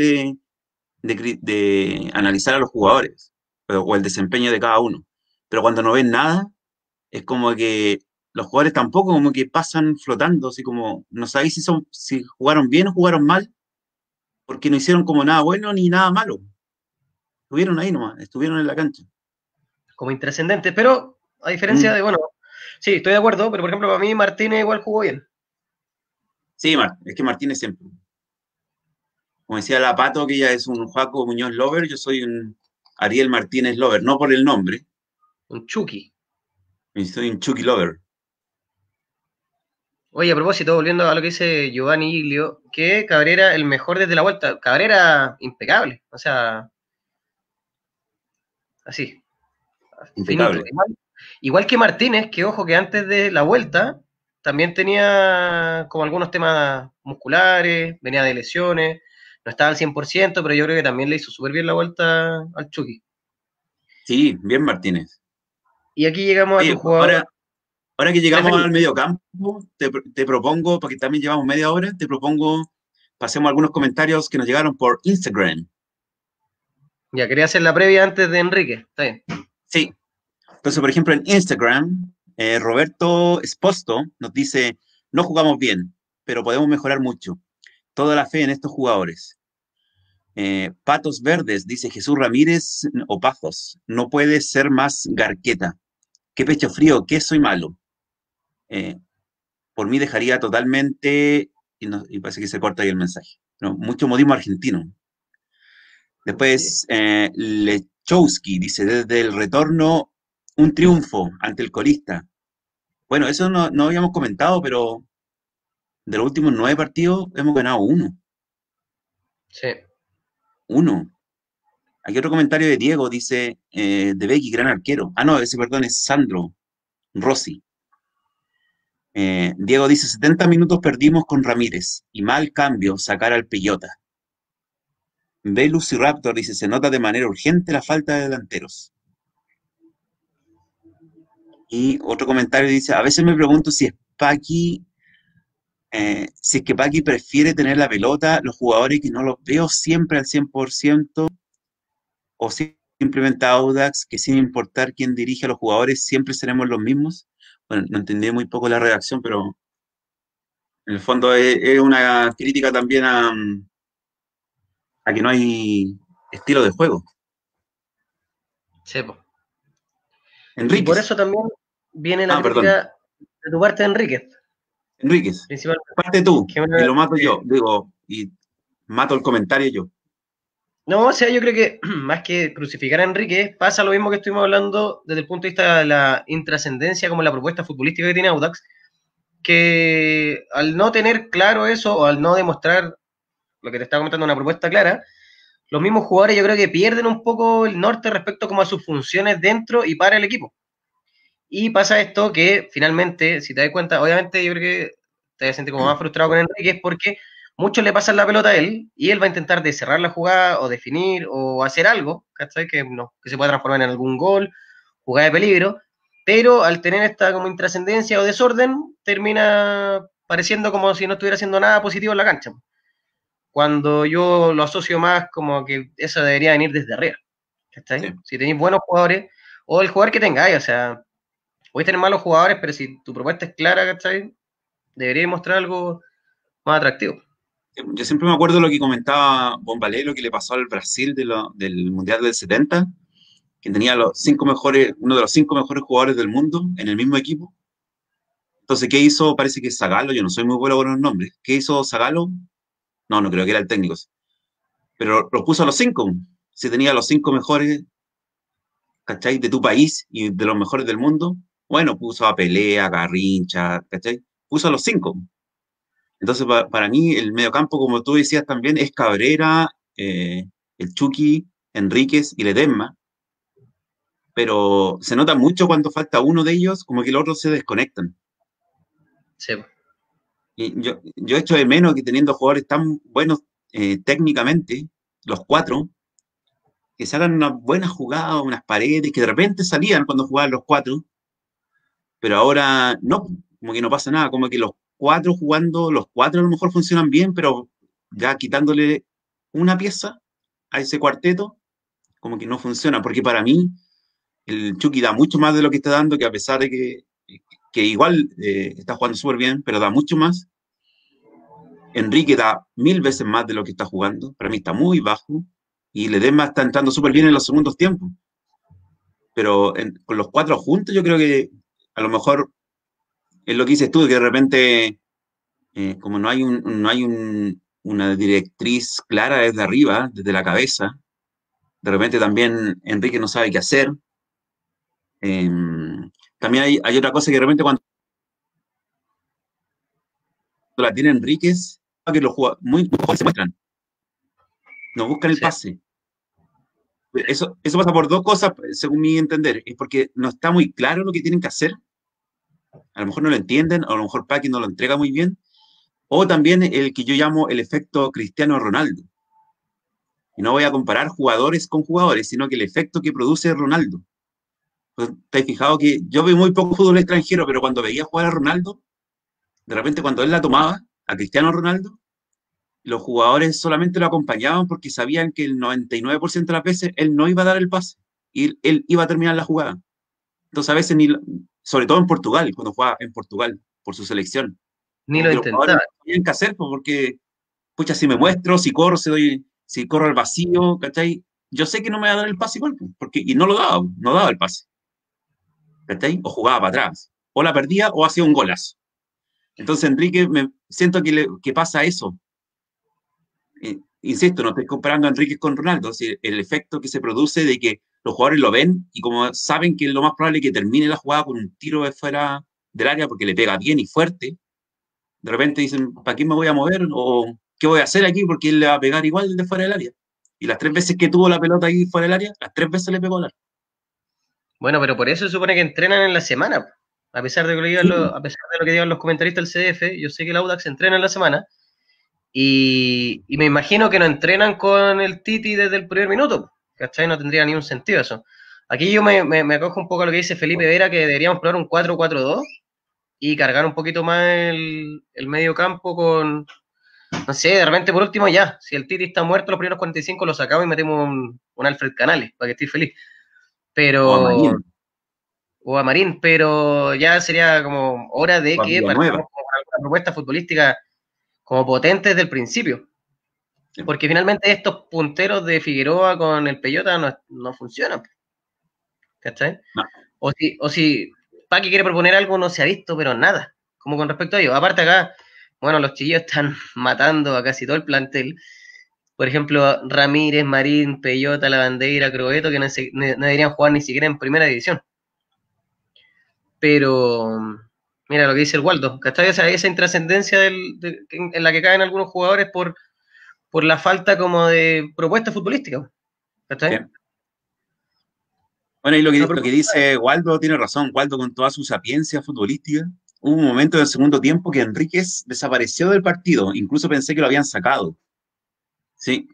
de analizar a los jugadores o el desempeño de cada uno. Pero cuando no ven nada, es como que los jugadores tampoco como que pasan flotando, así como no sabéis si jugaron bien o jugaron mal, porque no hicieron como nada bueno ni nada malo. Estuvieron ahí nomás, estuvieron en la cancha. Como intrascendente, pero a diferencia Mm. de, bueno, sí, estoy de acuerdo, pero por ejemplo, para mí Martínez igual jugó bien. Sí, es que Martínez siempre. Como decía la Pato, que ella es un Joaco Muñoz Lover, yo soy un Ariel Martínez Lover, no por el nombre, Un Chucky. soy un Chucky Lover. Oye, a propósito, volviendo a lo que dice Giovanni Iglio, que Cabrera el mejor desde la vuelta. Cabrera impecable, o sea, así, finito. Impecable. Igual que Martínez, que ojo que antes de la vuelta también tenía como algunos temas musculares, venía de lesiones, no estaba al 100%, pero yo creo que también le hizo súper bien la vuelta al Chucky. Sí, bien Martínez. Y aquí llegamos a tu Oye, jugador ahora que llegamos preferido. al medio campo, te propongo, porque también llevamos media hora, te propongo, pasemos algunos comentarios que nos llegaron por Instagram. Ya quería hacer la previa antes de Enrique, está bien. Sí, entonces, por ejemplo, en Instagram, Roberto Esposto nos dice, no jugamos bien, pero podemos mejorar mucho. Toda la fe en estos jugadores. Patos Verdes, dice Jesús Ramírez o Pajos, no puede ser más garqueta. Qué pecho frío, qué soy malo. Eh, por mí dejaría totalmente, y parece que se corta ahí el mensaje, no, mucho modismo argentino. Sí. Después, Lechowski dice, desde el retorno, un triunfo ante el colista. Bueno, eso no habíamos comentado, pero de los últimos 9 partidos hemos ganado uno. Sí. Uno. Aquí otro comentario de Diego, dice, de Becky, gran arquero. Ah, no, ese perdón es Sandro Rossi. Diego dice, 70 minutos perdimos con Ramírez y mal cambio sacar al Peyota. Velociraptor dice, se nota de manera urgente la falta de delanteros. Y otro comentario dice, a veces me pregunto si es que Paqui prefiere tener la pelota, los jugadores que no los veo siempre al 100%, o simplemente Audax, que sin importar quién dirige a los jugadores, siempre seremos los mismos. Bueno, no entendí muy poco la redacción, pero en el fondo es una crítica también a que no hay estilo de juego. Sí, po. Y por Enríquez. eso también viene la Perdón. crítica de tu parte, Enrique, Enríquez. principalmente. Parte tú Que y lo mato que- yo. Digo, y mato el comentario yo. no, o sea, yo creo que más que crucificar a Enrique, pasa lo mismo que estuvimos hablando desde el punto de vista de la intrascendencia como la propuesta futbolística que tiene Audax, que al no tener claro eso o al no demostrar lo que te estaba comentando, una propuesta clara, los mismos jugadores yo creo que pierden un poco el norte respecto como a sus funciones dentro y para el equipo. Y pasa esto que finalmente, si te das cuenta, obviamente yo creo que te vas a sentir como más frustrado con Enrique, es porque muchos le pasan la pelota a él y él va a intentar de cerrar la jugada o definir o hacer algo, ¿cachai? Que, no, que se pueda transformar en algún gol, jugada de peligro, pero al tener esta como intrascendencia o desorden, termina pareciendo como si no estuviera haciendo nada positivo en la cancha. cuando yo lo asocio más como que eso debería venir desde arriba. ¿Cachai? Sí. Si tenéis buenos jugadores, o el jugador que tengáis, o sea, podéis tener malos jugadores, pero si tu propuesta es clara, ¿cachai? Deberíais mostrar algo más atractivo. Yo siempre me acuerdo lo que comentaba Bombalé, lo que le pasó al Brasil del Mundial del 70, que tenía uno de los 5 mejores jugadores del mundo en el mismo equipo. Entonces, ¿qué hizo? Parece que Zagallo, yo no soy muy bueno con los nombres. ¿Qué hizo Zagallo? No, no creo que era el técnico. Pero los puso a los 5. Si tenía a los 5 mejores, ¿cachai? De tu país y de los mejores del mundo, bueno, puso a Pelé, a Garrincha, ¿cachai? Puso a los 5. Entonces, para mí, el mediocampo, como tú decías también, es Cabrera, el Chucky, Enríquez y Ledesma, pero se nota mucho cuando falta uno de ellos, como que los otros se desconectan. Sí. Y yo echo de menos que teniendo jugadores tan buenos técnicamente, los 4, que se hagan unas buenas jugadas, unas paredes, que de repente salían cuando jugaban los 4, pero ahora no, como que no pasa nada, como que los 4 jugando, los 4 a lo mejor funcionan bien, pero ya quitándole una pieza a ese cuarteto, como que no funciona, porque para mí el Chucky da mucho más de lo que está dando, que a pesar de que igual está jugando súper bien, pero da mucho más. Enrique da 1000 veces más de lo que está jugando, para mí está muy bajo, y Ledesma está entrando súper bien en los segundos tiempos, pero con los 4 juntos yo creo que a lo mejor es lo que dices tú, que de repente, como no hay una directriz clara desde arriba, desde la cabeza, de repente también Enrique no sabe qué hacer. Eh, También hay otra cosa que de repente cuando la tiene Enríquez, que los jugadores se muestran, no buscan el Sí. pase. Eso pasa por dos cosas, según mi entender. Es porque no está muy claro lo que tienen que hacer. A lo mejor no lo entienden, o a lo mejor Paqui no lo entrega muy bien. O también el que yo llamo el efecto Cristiano Ronaldo. Y no voy a comparar jugadores con jugadores, sino que el efecto que produce Ronaldo. Pues, ¿te has fijado que yo veo muy poco fútbol extranjero, pero cuando veía jugar a Ronaldo, de repente cuando él la tomaba, a Cristiano Ronaldo, los jugadores solamente lo acompañaban porque sabían que el 99% de las veces él no iba a dar el pase y él iba a terminar la jugada. Entonces a veces, sobre todo en Portugal, cuando jugaba en Portugal por su selección, Ni como lo que los jugadores intentaba. no sabían qué hacer, pues, porque, pucha, si me muestro, si corro al vacío, ¿cachai? Yo sé que no me va a dar el pase igual, pues, y no lo daba, no daba el pase, ¿cachai? O jugaba para atrás, o la perdía o hacía un golazo. Entonces, Enrique, siento que pasa eso. Insisto, no estoy comparando a Enrique con Ronaldo, si el efecto que se produce de que los jugadores lo ven y como saben que es lo más probable es que termine la jugada con un tiro de fuera del área porque le pega bien y fuerte, de repente dicen, ¿para qué me voy a mover? ¿O qué voy a hacer aquí? Porque él le va a pegar igual de fuera del área. Y las 3 veces que tuvo la pelota ahí fuera del área, las 3 veces le pegó al área. Bueno, pero por eso se supone que entrenan en la semana. A pesar de, Sí, a pesar de lo que digan los comentaristas del CDF, yo sé que el Audax entrena en la semana y me imagino que no entrenan con el Titi desde el primer minuto. ¿Cachai? No tendría ni un sentido eso. Aquí yo me acojo un poco a lo que dice Felipe Vera, que deberíamos probar un 4-4-2 y cargar un poquito más el medio campo con, no sé, de repente por último ya, si el Titi está muerto los primeros 45 lo sacamos y metemos un Alfred Canales para que esté feliz. o a Pero Marín, o a Marín, pero ya sería como hora de o a que Villanueva. partamos con alguna propuesta futbolística como potente desde el principio. Sí. Porque finalmente estos punteros de Figueroa con el Peyota no funcionan, ¿cachai? No, O si Paqui quiere proponer algo, no se ha visto, pero nada, como con respecto a ello. Aparte acá, bueno, los chillos están matando a casi todo el plantel. Por ejemplo, Ramírez, Marín, Peyota, Lavandeira, Croeto, que no deberían jugar ni siquiera en primera división. Pero mira lo que dice el Waldo, ¿cachai? Esa intrascendencia en la que caen algunos jugadores por la falta como de propuesta futbolística, sí. ¿cachai? Bueno, y lo Una que, lo que propuesta, dice Waldo tiene razón. Waldo, con toda su sapiencia futbolística, hubo un momento del segundo tiempo que Enríquez desapareció del partido. Incluso pensé que lo habían sacado. Sí.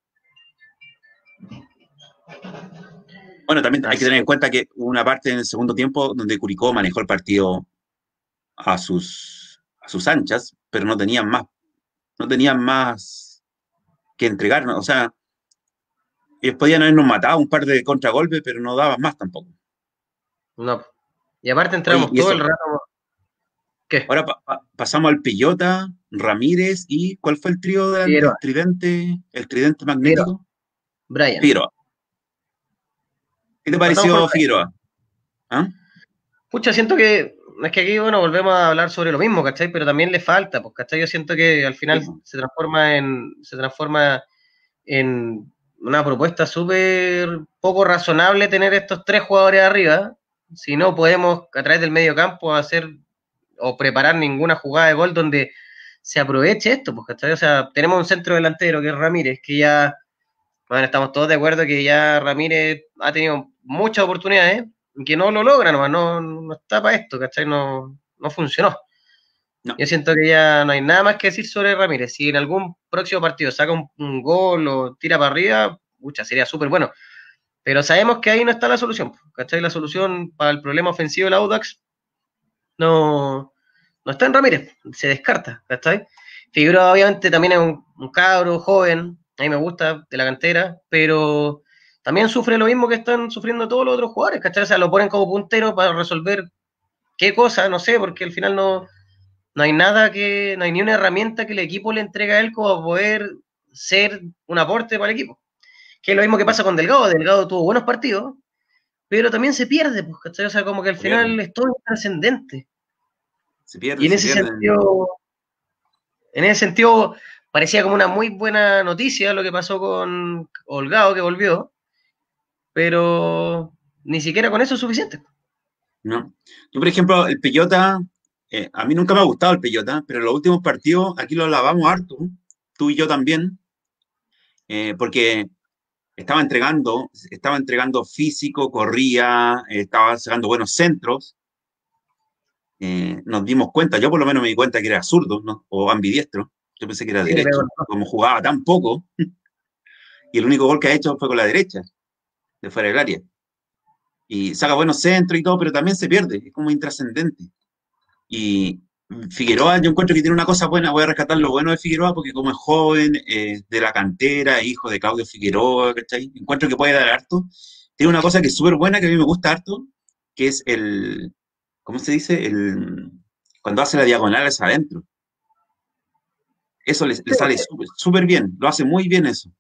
Bueno, también hay que así, tener en cuenta que hubo una parte en el segundo tiempo donde Curicó manejó el partido a sus anchas, pero no tenían más que entregar, ¿no? O sea, ellos podían habernos matado un par de contragolpes, pero no daban más tampoco. No. Y aparte Oye, entramos y todo el eso, rato. ¿Qué? ahora pasamos al Pillota, Ramírez y ¿cuál fue el trío Figueroa. el tridente Figueroa. magnético? Brian. Figueroa. ¿Qué te Partamos por pareció Brian. Figueroa? ¿Ah? Pucha, siento que es que aquí, bueno, volvemos a hablar sobre lo mismo, ¿cachai? Pero también le falta, pues, ¿cachai? Yo siento que al Sí, final po. se transforma en una propuesta súper poco razonable tener estos tres jugadores arriba, si no podemos a través del medio campo hacer o preparar ninguna jugada de gol donde se aproveche esto, pues, ¿cachai? O sea, tenemos un centro delantero que es Ramírez, que ya, bueno, estamos todos de acuerdo que ya Ramírez ha tenido muchas oportunidades y que no lo logra nomás, no está para esto, ¿cachai? No funcionó. No, Yo siento que ya no hay nada más que decir sobre Ramírez. Si en algún próximo partido saca un gol o tira para arriba, pucha, sería súper bueno. Pero sabemos que ahí no está la solución, ¿cachai? La solución para el problema ofensivo del Audax no está en Ramírez, se descarta, ¿cachai? Figueroa obviamente también es un cabro joven, a mí me gusta, de la cantera, pero también sufre lo mismo que están sufriendo todos los otros jugadores, ¿cachai? O sea, lo ponen como puntero para resolver qué cosa, no sé, porque al final no hay no hay ni una herramienta que el equipo le entregue a él como para poder ser un aporte para el equipo. Que es lo mismo que no, pasa con Delgado. Delgado tuvo buenos partidos, pero también se pierde, pues, ¿cachai? O sea, como que al se pierden, final es todo trascendente. se Y pierden, se pierden. en ese sentido, parecía como una muy buena noticia lo que pasó con Holgado, que volvió, pero ni siquiera con eso es suficiente. ¿No? Yo, por ejemplo, el Peyota, a mí nunca me ha gustado el Peyota, pero en los últimos partidos aquí lo lavamos harto, tú y yo también, porque estaba entregando físico, corría, estaba sacando buenos centros. Nos dimos cuenta, yo por lo menos me di cuenta que era zurdo, ¿no? O ambidiestro. Yo pensé que era Sí, pero derecho, como jugaba tan poco, y el único gol que ha hecho fue con la derecha, de fuera del área. Y saca buenos centros y todo, pero también se pierde, es como intrascendente. Y Figueroa, yo encuentro que tiene una cosa buena, voy a rescatar lo bueno de Figueroa, porque como es joven, de la cantera, hijo de Claudio Figueroa, ¿cachai? Encuentro que puede dar harto. Tiene una cosa que es súper buena, que a mí me gusta harto, que es ¿cómo se dice? Cuando hace la diagonal hacia adentro. Eso le sí, sale súper súper bien, lo hace muy bien eso.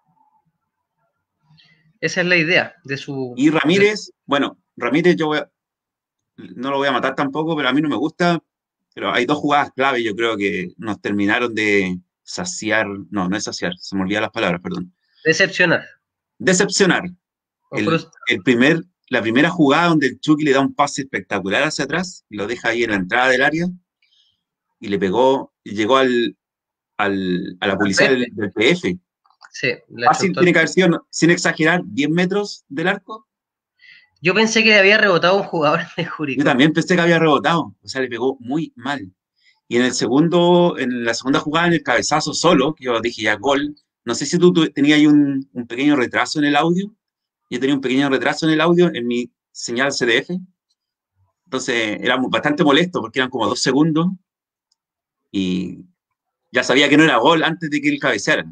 esa es la idea de su... Y De Ramírez, bueno, Ramírez no lo voy a matar tampoco, pero a mí no me gusta. Pero hay dos jugadas clave, yo creo que nos terminaron de saciar, no, no es saciar, se me olvidan las palabras, perdón. decepcionar Decepcionar. o frustrar. La primera jugada donde el Chucky le da un pase espectacular hacia atrás y lo deja ahí en la entrada del área y le pegó, y llegó a la Al publicidad frente, del PF. sí, la Fácil chutó al tiene que haber frente. sido, sin exagerar, 10 metros del arco. Yo pensé que había rebotado un jugador de Yo Curicó. también pensé que había rebotado, o sea, le pegó muy mal. Y en la segunda jugada, en el cabezazo solo, que yo dije ya gol, no sé si tú tenías ahí un pequeño retraso en el audio. Yo tenía un pequeño retraso en el audio en mi señal CDF. Entonces era bastante molesto porque eran como 2 segundos y ya sabía que no era gol antes de que él cabeceara.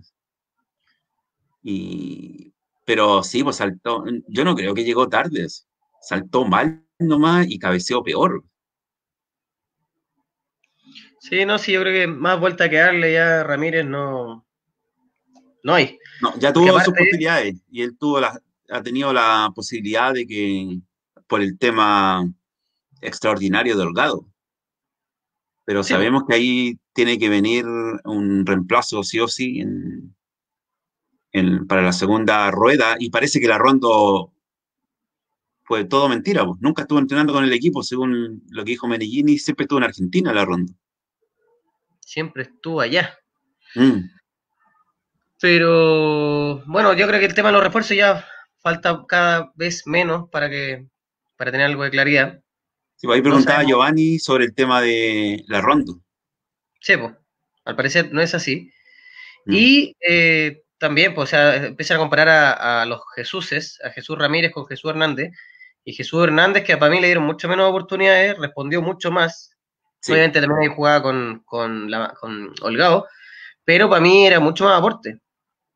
Y, pero sí, pues saltó. Yo no creo que llegó tarde. Saltó mal nomás y cabeceó peor. Sí, no, sí, yo creo que más vuelta que darle ya a Ramírez no hay. No, ya Porque tuvo sus aparte, posibilidades y él ha tenido la posibilidad de que, por el tema extraordinario de Holgado, pero sí, po. sabemos que ahí tiene que venir un reemplazo sí o sí para la segunda rueda y parece que la Rondo fue todo mentira, pues. Nunca estuvo entrenando con el equipo, según lo que dijo Menellini, siempre estuvo en Argentina la Rondo. Siempre estuvo allá. Mm. Pero bueno, yo creo que el tema de los refuerzos ya falta cada vez menos para tener algo de claridad. Sí, pues ahí No preguntaba sabemos, Giovanni sobre el tema de la Rondo. sí, po, al parecer no es así. Mm. Y también, pues, o sea, empiezan a comparar a los Jesuses, a Jesús Ramírez con Jesús Hernández, y Jesús Hernández, que para mí le dieron mucho menos oportunidades, respondió mucho más. Sí, Obviamente también ahí jugaba con Holgado, pero para mí era mucho más aporte.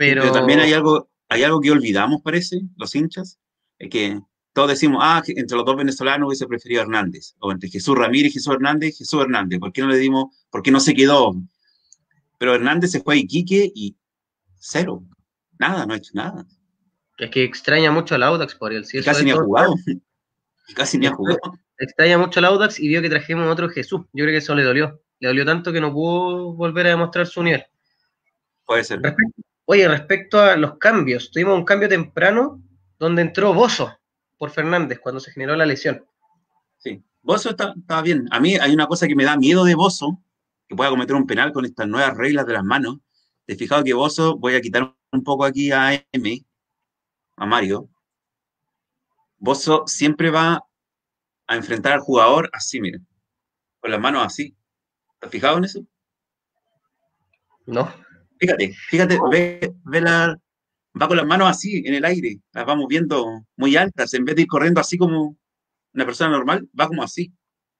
Sí, pero también pero hay algo que olvidamos, parece, los hinchas, es que todos decimos, que entre los dos venezolanos hubiese preferido a Hernández, o entre Jesús Ramírez y Jesús Hernández, ¿por qué no le dimos, por qué no se quedó? Pero Hernández se fue a Iquique y cero, nada, no ha hecho nada, es que extraña mucho al Audax por él, si y eso casi es ni ha todo. jugado, y casi ni ha Extra- jugado, Extraña mucho al Audax y vio que trajimos otro Jesús. Yo creo que eso le dolió. Le dolió tanto que no pudo volver a demostrar su nivel. puede ser. Oye, respecto a los cambios, tuvimos un cambio temprano donde entró Bozo por Fernández cuando se generó la lesión. Sí, Bozo está bien. A mí hay una cosa que me da miedo de Bozo, que pueda cometer un penal con estas nuevas reglas de las manos. Te he fijado que Bozo, voy a quitar un poco aquí a M, a Mario. Bozo siempre va a enfrentar al jugador así, mira, con las manos así. ¿Te has fijado en eso? ¿No? Fíjate, va con las manos así en el aire, las vamos viendo muy altas, en vez de ir corriendo así como una persona normal, va como así.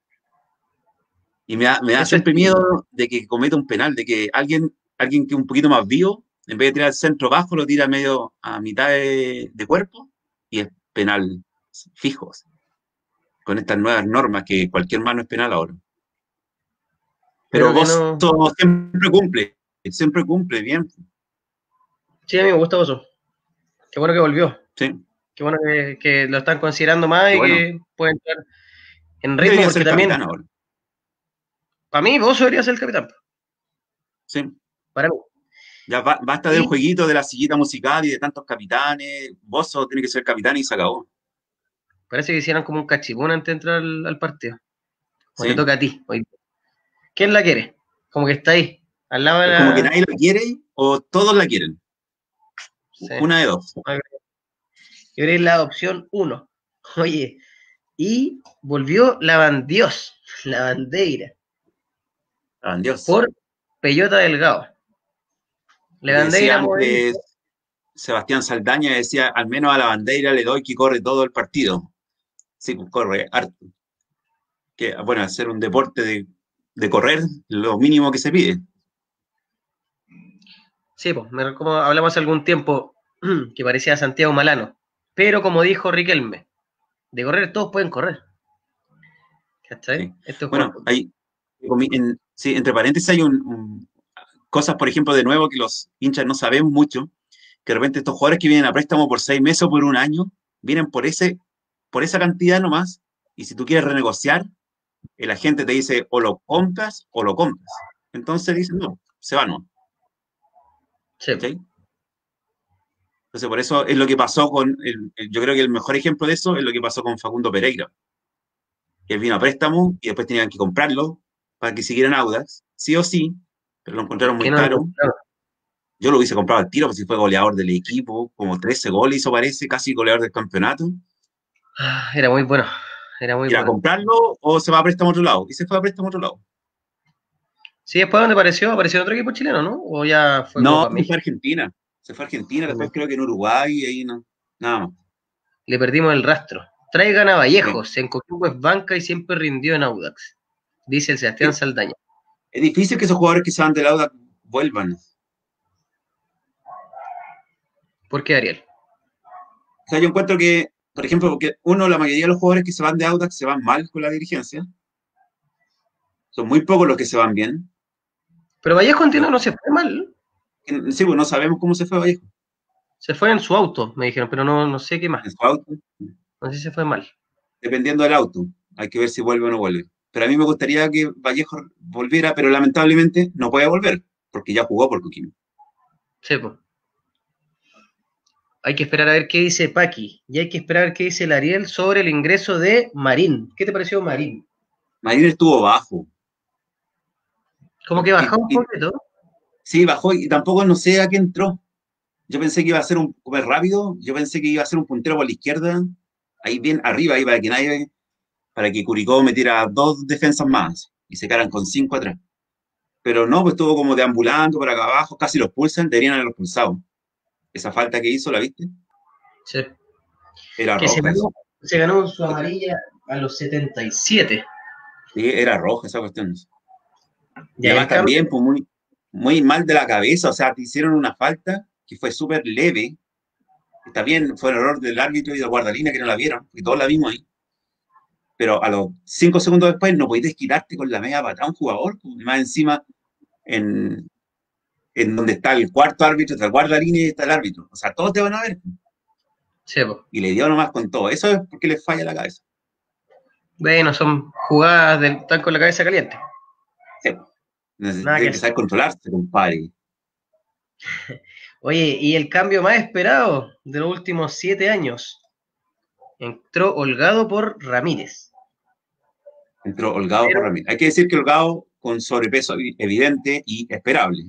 Y me da Eso es, siempre miedo de que cometa un penal, de que alguien que es un poquito más vivo, en vez de tirar el centro bajo, lo tira medio a mitad de cuerpo y es penal fijo, con estas nuevas normas que cualquier mano es penal ahora. Pero creo que vos no. siempre cumple bien. Sí, a mí me gusta Bozo. Qué bueno que volvió. Sí, Qué bueno que lo están considerando más y y bueno, que puede entrar en ritmo, debería porque ser también, capitán ahora. para mí, Bozo debería ser el capitán. Sí. Para mí. Ya basta del Y jueguito de la sillita musical y de tantos capitanes. Vos tiene que ser capitán y se acabó. parece que hicieran como un cachipún antes de entrar al partido. O te ¿Sí? toca a ti. Hoy. ¿Quién la quiere? Como que está ahí, al lado de Es como que la. nadie la quiere o todos la quieren. Sí. Una de dos. Yo creo que es la opción 1. Oye, y volvió la Bandios, la Bandeira, Ah, Dios. por Peyota Delgado. La Lo que decía Bandeira movió. antes Sebastián Saldaña, decía, al menos a la bandera le doy que corre todo el partido. Sí, pues corre harto. Que, bueno, hacer un deporte de correr, lo mínimo que se pide. Sí, pues, como hablamos hace algún tiempo, que parecía Santiago Malano. Pero como dijo Riquelme, de correr todos pueden correr. ¿Cachai? Sí. Esto es jugar Bueno, fútbol. sí, entre paréntesis hay cosas, por ejemplo, de nuevo que los hinchas no sabemos mucho, que de repente estos jugadores que vienen a préstamo por 6 meses o por un año, vienen por esa cantidad nomás, y si tú quieres renegociar, el agente te dice o lo compras o lo compras. Entonces dicen, no, se va, no. Sí, ¿Cachai? Entonces, por eso es lo que pasó yo creo que el mejor ejemplo de eso es lo que pasó con Facundo Pereira, que él vino a préstamo y después tenían que comprarlo para que siguieran Audax, sí o sí, pero lo encontraron ¿por qué muy no lo caro. compraron? Yo lo hubiese comprado al tiro, pues si fue goleador del equipo, como 13 goles hizo, parece, casi goleador del campeonato. Era muy bueno, era muy ¿Ir a bueno. comprarlo o se va a préstamo a otro lado? Y se fue a préstamo a otro lado. Sí, después dónde apareció, apareció en otro equipo chileno, ¿no? O ya fue como No, para se fue a México. Argentina. Se fue a Argentina, después creo que en Uruguay, y ahí no. Nada más. Le perdimos el rastro. Traigan a Sí. Vallejos, en Coquimbo es banca y siempre rindió en Audax, dice el Sebastián Sí. Saldaña. Es difícil que esos jugadores que se van del Audax vuelvan. O ¿Por qué, Ariel? sea, yo encuentro que, por ejemplo, porque la mayoría de los jugadores que se van de Audax se van mal con la dirigencia. Son muy pocos los que se van bien. Pero Vallejo entiendo Los, no se fue mal. sí, pues no sabemos cómo se fue Vallejo Se fue en su auto, me dijeron, pero no sé qué más. en su auto. No sé si se fue mal. Dependiendo del auto. Hay que ver si vuelve o no vuelve. Pero a mí me gustaría que Vallejo volviera, pero lamentablemente no puede volver, porque ya jugó por Coquimbo. Sí, pues. Hay que esperar a ver qué dice Paqui. Y hay que esperar a ver qué dice el Ariel sobre el ingreso de Marín. ¿Qué te pareció Marín? Marín estuvo bajo. Como que bajó un Y poquito. sí, bajó y tampoco no sé a qué entró. Yo pensé que iba a ser un comer rápido, yo pensé que iba a ser un puntero por la izquierda, ahí bien arriba, ahí para que Curicó metiera dos defensas más y se quedaran con 5 atrás. Pero no, pues estuvo como deambulando por acá abajo, casi los pulsan, deberían haberlos pulsado. Esa falta que hizo, ¿la viste? Sí. Era Que roja eso. se ganó su amarilla a los 77. Sí, era roja esa cuestión. Y Ya además el cambio. también, pues muy mal de la cabeza, o sea, te hicieron una falta que fue súper leve. Está bien, fue el error del árbitro y del guardalínea que no la vieron, y todos la vimos ahí. Pero a los 5 segundos después no podés quitarte con la media patada a un jugador, pues, y más encima en, en donde está el cuarto árbitro, está el guardalínea y está el árbitro. O sea, todos te van a ver. Sí, po. Y le dio nomás con todo. Eso es porque le falla la cabeza. Bueno, son jugadas del están con la cabeza caliente. Sí. Nada que Tiene que hacer. saber controlarse, compadre. Oye, y el cambio más esperado de los últimos 7 años. Entró Holgado por Ramírez. Entró Holgado por Pero, Ramírez. Hay que decir que Holgado con sobrepeso evidente y esperable.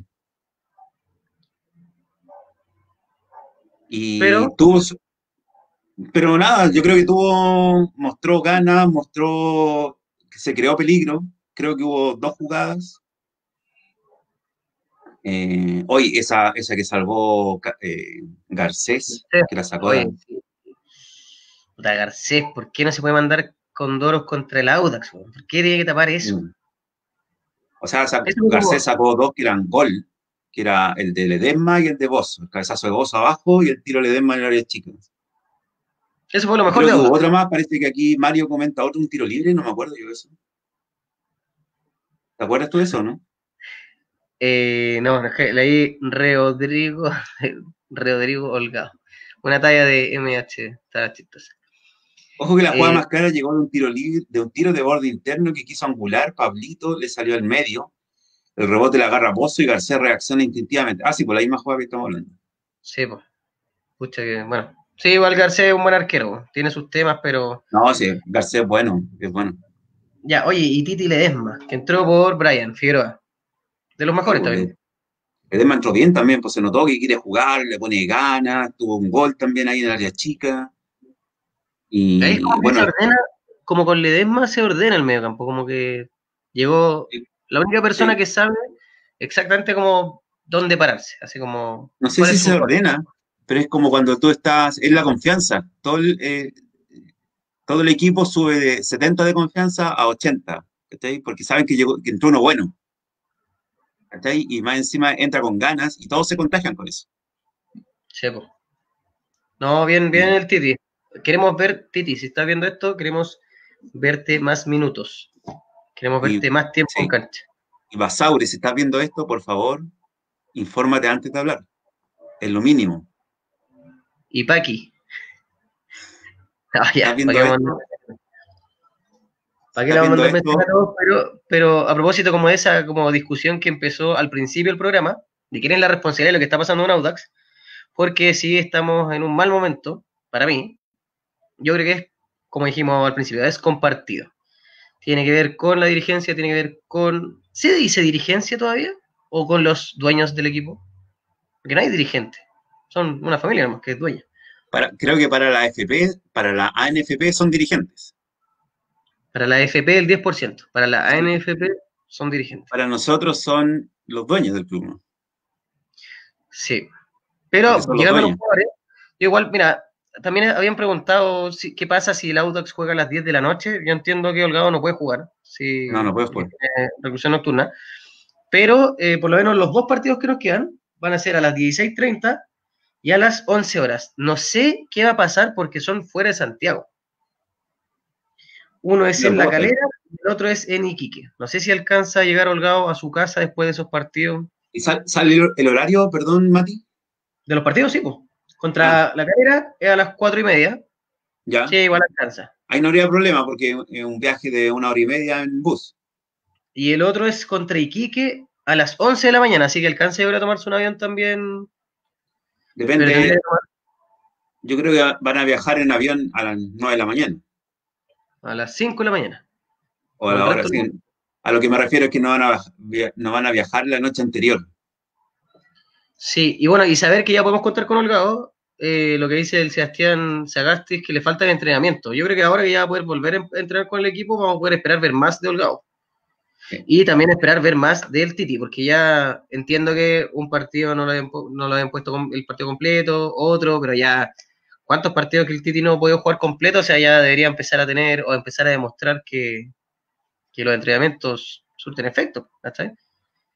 Y pero, tuvo, pero nada, yo creo que mostró ganas, mostró que se creó peligro. Creo que hubo 2 jugadas. Hoy esa que salvó Garcés, que la sacó oye, sí, puta Garcés, ¿por qué no se puede mandar Condoros contra el Audax? ¿Por qué tiene que tapar eso? O sea, Eso fue Garcés como, sacó 2 que eran gol, que era el de Ledesma y el de Bozo. El cabezazo de Bozo abajo y el tiro de Ledesma en el área chica. eso fue lo Y mejor creo de que hubo Audax. otra más, parece que aquí Mario comenta otro, un tiro libre, no me acuerdo yo de eso. ¿Te acuerdas tú de eso, no? No, es que leí Rodrigo, Rodrigo Holgado. Una talla de MH, está chistosa. Ojo que la jugada Eh, más clara llegó de un tiro libre, de un tiro de borde interno que quiso angular, Pablito le salió al medio, el rebote la agarra Bozo y Garcés reacciona instintivamente. Ah, sí, por la misma jugada que estamos hablando. sí, pues, pucha que, bueno. Sí, igual Garcés es un buen arquero, tiene sus temas, pero... No, sí, Garcés es bueno. Ya, oye, y Titi Ledesma, que entró por Brian Figueroa. De los Sí, mejores pues, también. Ledesma entró bien también, pues se notó que quiere jugar, le pone ganas, tuvo un gol también ahí en el área chica. Ahí es Y como que se bueno, ordena, como con Ledesma se ordena el mediocampo, como que llegó la única persona sí, que sabe exactamente como dónde pararse, así como no sé cuál si es su se rol. ordena, pero es como cuando tú estás, es la confianza. Todo el equipo sube de 70 de confianza a 80, ¿cachai? Porque saben que entró uno bueno, ¿cachai? Y más encima entra con ganas y todos se contagian con eso. Sí, po. No, bien, bien Y, el Titi. Queremos ver, Titi, si estás viendo esto, queremos verte más minutos. Queremos y verte más tiempo en sí, cancha. y Basauri, si estás viendo esto, por favor, infórmate antes de hablar. Es lo mínimo. Y Paqui. Ah, ¿Estás ya, ¿para viendo qué vamos a esto? Si ¿Para qué estás le vamos a viendo mandar mensajes a esto, todos? Pero a propósito como de esa como discusión que empezó al principio del programa, de quién es la responsabilidad de lo que está pasando en Audax, porque sí estamos en un mal momento, para mí, yo creo que es, como dijimos al principio, es compartido. Tiene que ver con la dirigencia, tiene que ver con... ¿Se dice dirigencia todavía? ¿O con los dueños del equipo? Porque no hay dirigente, son una familia nomás que es dueña. creo que para la FP, para la ANFP son dirigentes. Para la FP el 10%, para la Sí. ANFP son dirigentes. Para nosotros son los dueños del club, ¿no? Sí, Porque pero son los llegando a los dueños. jugadores, yo igual, mira, también habían preguntado qué pasa si el Audax juega a las 10 de la noche. Yo entiendo que Holgado no puede jugar, No, no puedes porque jugar. tiene reclusión nocturna, pero por lo menos los dos partidos que nos quedan van a ser a las 16:30 y a las 11 horas. No sé qué va a pasar porque son fuera de Santiago. Uno es Los en La dos, Calera y el otro es en Iquique. No sé si alcanza a llegar Holgado a su casa después de esos partidos. ¿Y sale el horario, perdón, Mati? De los partidos, sí, pues. Ah, Contra La Calera es a las 4:30. Sí, ya. igual alcanza. Ahí no habría problema porque es un viaje de 1 hora y media en bus. Y el otro es contra Iquique a las 11 de la mañana, así que alcance a tomarse un avión también, pero tendría Depende, que tomar yo creo que van a viajar en avión a las 9 de la mañana. a las 5 de la mañana, O a como el la hora, resto del sí. mundo. A lo que me refiero es que no van a viajar la noche anterior. Sí, y bueno, y saber que ya podemos contar con Holgado, lo que dice el Sebastián Sagasti es que le falta el entrenamiento. Yo creo que ahora que ya va a poder volver a entrenar con el equipo, vamos a poder esperar ver más de Holgado. Sí. Y también esperar ver más del Titi, porque ya entiendo que un partido no lo habían puesto el partido completo, otro, pero ya cuántos partidos que el Titi no ha podido jugar completo, o sea, ya debería empezar a tener o empezar a demostrar que los entrenamientos surten efecto, ¿cachai?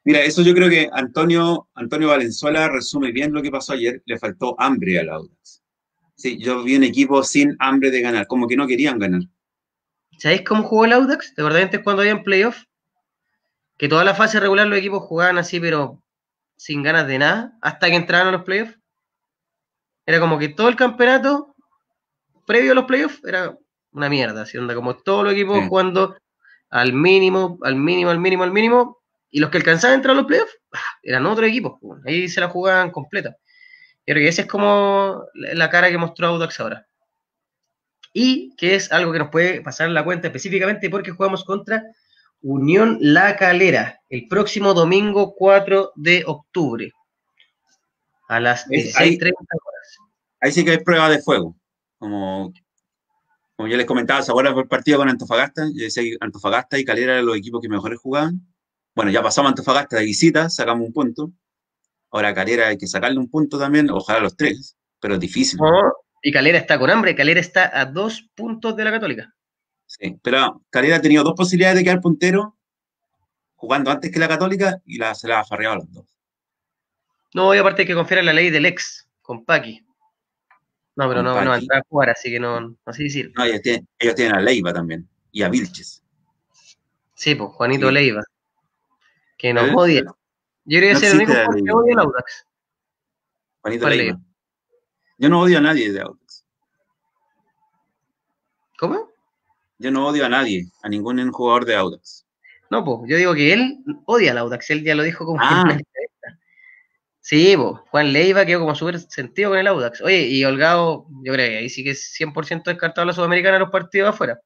Mira, eso yo creo que Antonio Valenzuela resume bien lo que pasó ayer. Le faltó hambre al Audax. Sí, yo vi un equipo sin hambre de ganar, como que no querían ganar. ¿Sabéis cómo jugó el Audax? ¿De verdad antes cuando había en playoff? Que toda la fase regular los equipos jugaban así, pero sin ganas de nada, hasta que entraban a los playoffs. Era como que todo el campeonato, previo a los playoffs, era una mierda, así onda, como todos los equipos Sí, jugando al mínimo, al mínimo, al mínimo, al mínimo, y los que alcanzaban a entrar a los playoffs, eran otros equipos, ahí se la jugaban completa. Yo creo que esa es como la cara que mostró Audax ahora. Y que es algo que nos puede pasar en la cuenta específicamente porque jugamos contra Unión La Calera el próximo domingo 4 de octubre a las ahí, 16:30 horas. ahí sí que hay prueba de fuego. Como, como yo les comentaba, ¿se acuerdan por partido con Antofagasta? Yo decía que Antofagasta y Calera eran los equipos que mejores jugaban. Bueno, ya pasamos a Antofagasta de visita, sacamos un punto. Ahora a Calera hay que sacarle un punto también, ojalá los tres, pero es difícil. Oh, y Calera está con hambre, Calera está a 2 puntos de la Católica. Sí. Pero Calera ha tenido dos posibilidades de quedar puntero jugando antes que la Católica y se la ha farreado a los dos. No, y aparte hay que confiar en la ley del ex, con Paqui. No, pero Con no va a Paqui. entrar a jugar, así que no así decir. No, ellos tienen a Leiva también y a Vilches. Sí, pues, Juanito Sí. Leiva, que nos ¿Eh? odia. Yo creo que No ese es el existe único la jugador que Leiva. odia el Audax, Juanito Juan Leiva. Leiva. Yo no odio a nadie de Audax. ¿Cómo? Yo no odio a nadie, a ningún jugador de Audax. No, pues, yo digo que él odia al Audax, él ya lo dijo como en una Ah, entrevista. Sí, pues, Juan Leiva quedó como súper sentido con el Audax. Oye, y Holgado, yo creo que ahí sí que es 100% descartado a la Sudamericana en los partidos afuera.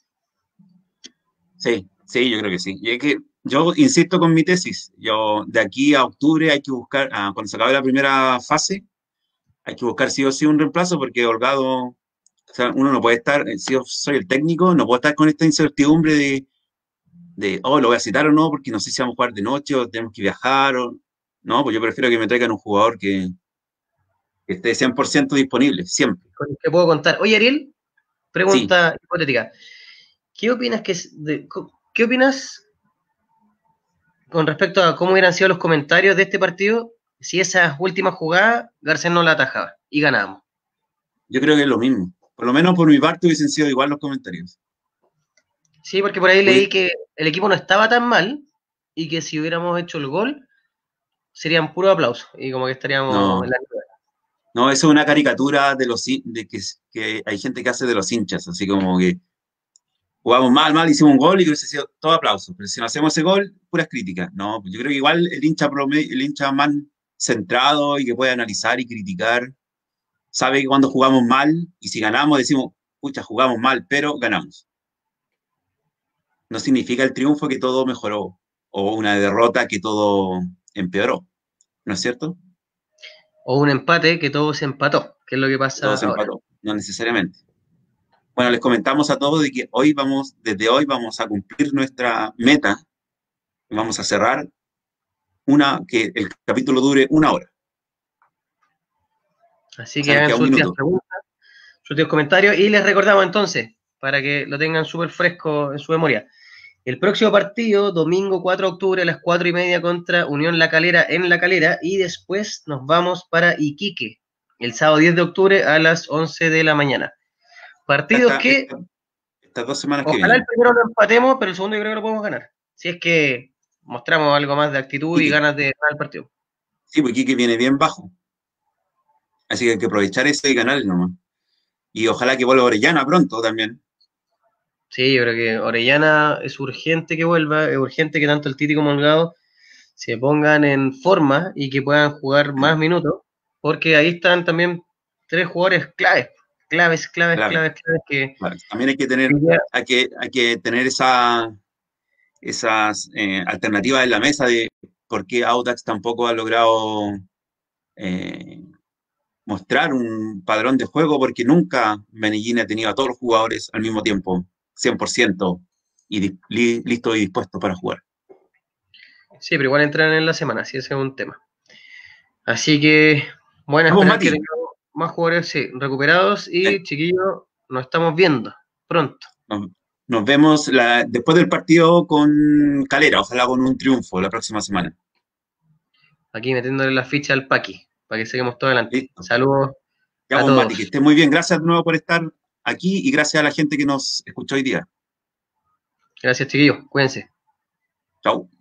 sí, sí, yo creo que sí. Y es que yo insisto con mi tesis. Yo de aquí a octubre hay que buscar, cuando se acabe la primera fase, hay que buscar sí o sí un reemplazo porque Holgado, o sea, uno no puede estar, si yo soy el técnico, no puedo estar con esta incertidumbre oh, lo voy a citar o no, porque no sé si vamos a jugar de noche o tenemos que viajar o no, pues yo prefiero que me traigan un jugador que esté 100% disponible, siempre. Con el que puedo contar. Oye, Ariel, Sí, pregunta hipotética. ¿Qué opinas qué opinas con respecto a cómo hubieran sido los comentarios de este partido si esas últimas jugadas Garcés no la atajaba y ganábamos? yo creo que es lo mismo. Por lo menos por mi parte hubiesen sido igual los comentarios. Sí, porque por ahí leí Hubi- que el equipo no estaba tan mal y que si hubiéramos hecho el gol serían puro aplauso y como que estaríamos en No, la... no, eso es una caricatura que hay gente que hace de los hinchas, así como que jugamos mal, hicimos un gol y que hubiese sido todo aplauso. Pero si no hacemos ese gol, puras críticas. No, pues yo creo que igual el hincha más centrado y que puede analizar y criticar, sabe que cuando jugamos mal y si ganamos decimos, pucha, jugamos mal, pero ganamos. No significa el triunfo que todo mejoró o una derrota que todo empeoró, ¿no es cierto? O un empate que todo se empató, que es lo que Que todo pasa se ahora. empató, no necesariamente. Bueno, les comentamos a todos de que desde hoy vamos a cumplir nuestra meta, vamos a cerrar que el capítulo dure 1 hora, Así o que sea, nos hagan queda un sus últimas minuto. preguntas, sus últimos comentarios y les recordamos entonces, para que lo tengan súper fresco en su memoria. El próximo partido, domingo 4 de octubre a las 4:30 contra Unión La Calera en La Calera y después nos vamos para Iquique el sábado 10 de octubre a las 11 de la mañana. Partidos Esta, que esta, estas 2 semanas que ojalá el vienen. primero lo empatemos, pero el segundo yo creo que lo podemos ganar. Si es que mostramos algo más de actitud y Quique, ganas de ganar el partido. sí, porque Quique viene bien bajo, así que hay que aprovechar eso y ganarle nomás. Y ojalá que vuelva Orellana pronto también. Sí, yo creo que Orellana es urgente que vuelva, es urgente que tanto el Titi como el Gado se pongan en forma y que puedan jugar más minutos, porque ahí están también tres jugadores Clave, claves que clave. También hay que tener esas alternativas en la mesa de por qué Audax tampoco ha logrado eh, mostrar un padrón de juego, porque nunca Medellín ha tenido a todos los jugadores al mismo tiempo, 100% y listos y dispuestos para jugar. sí, pero igual entran en la semana, sí, ese es un tema. Así que, bueno, Vamos, esperar que Mati. tengamos más jugadores sí, recuperados Eh, y chiquillos, nos estamos viendo pronto. nos, nos vemos después del partido con Calera, ojalá con un triunfo la próxima semana. aquí metiéndole la ficha al Paqui, para que seguimos todo adelante. Listo. Saludos Ya a vos, Mati, que todos. estés muy bien. Gracias de nuevo por estar aquí y gracias a la gente que nos escuchó hoy día. Gracias, chiquillos. Cuídense. Chau.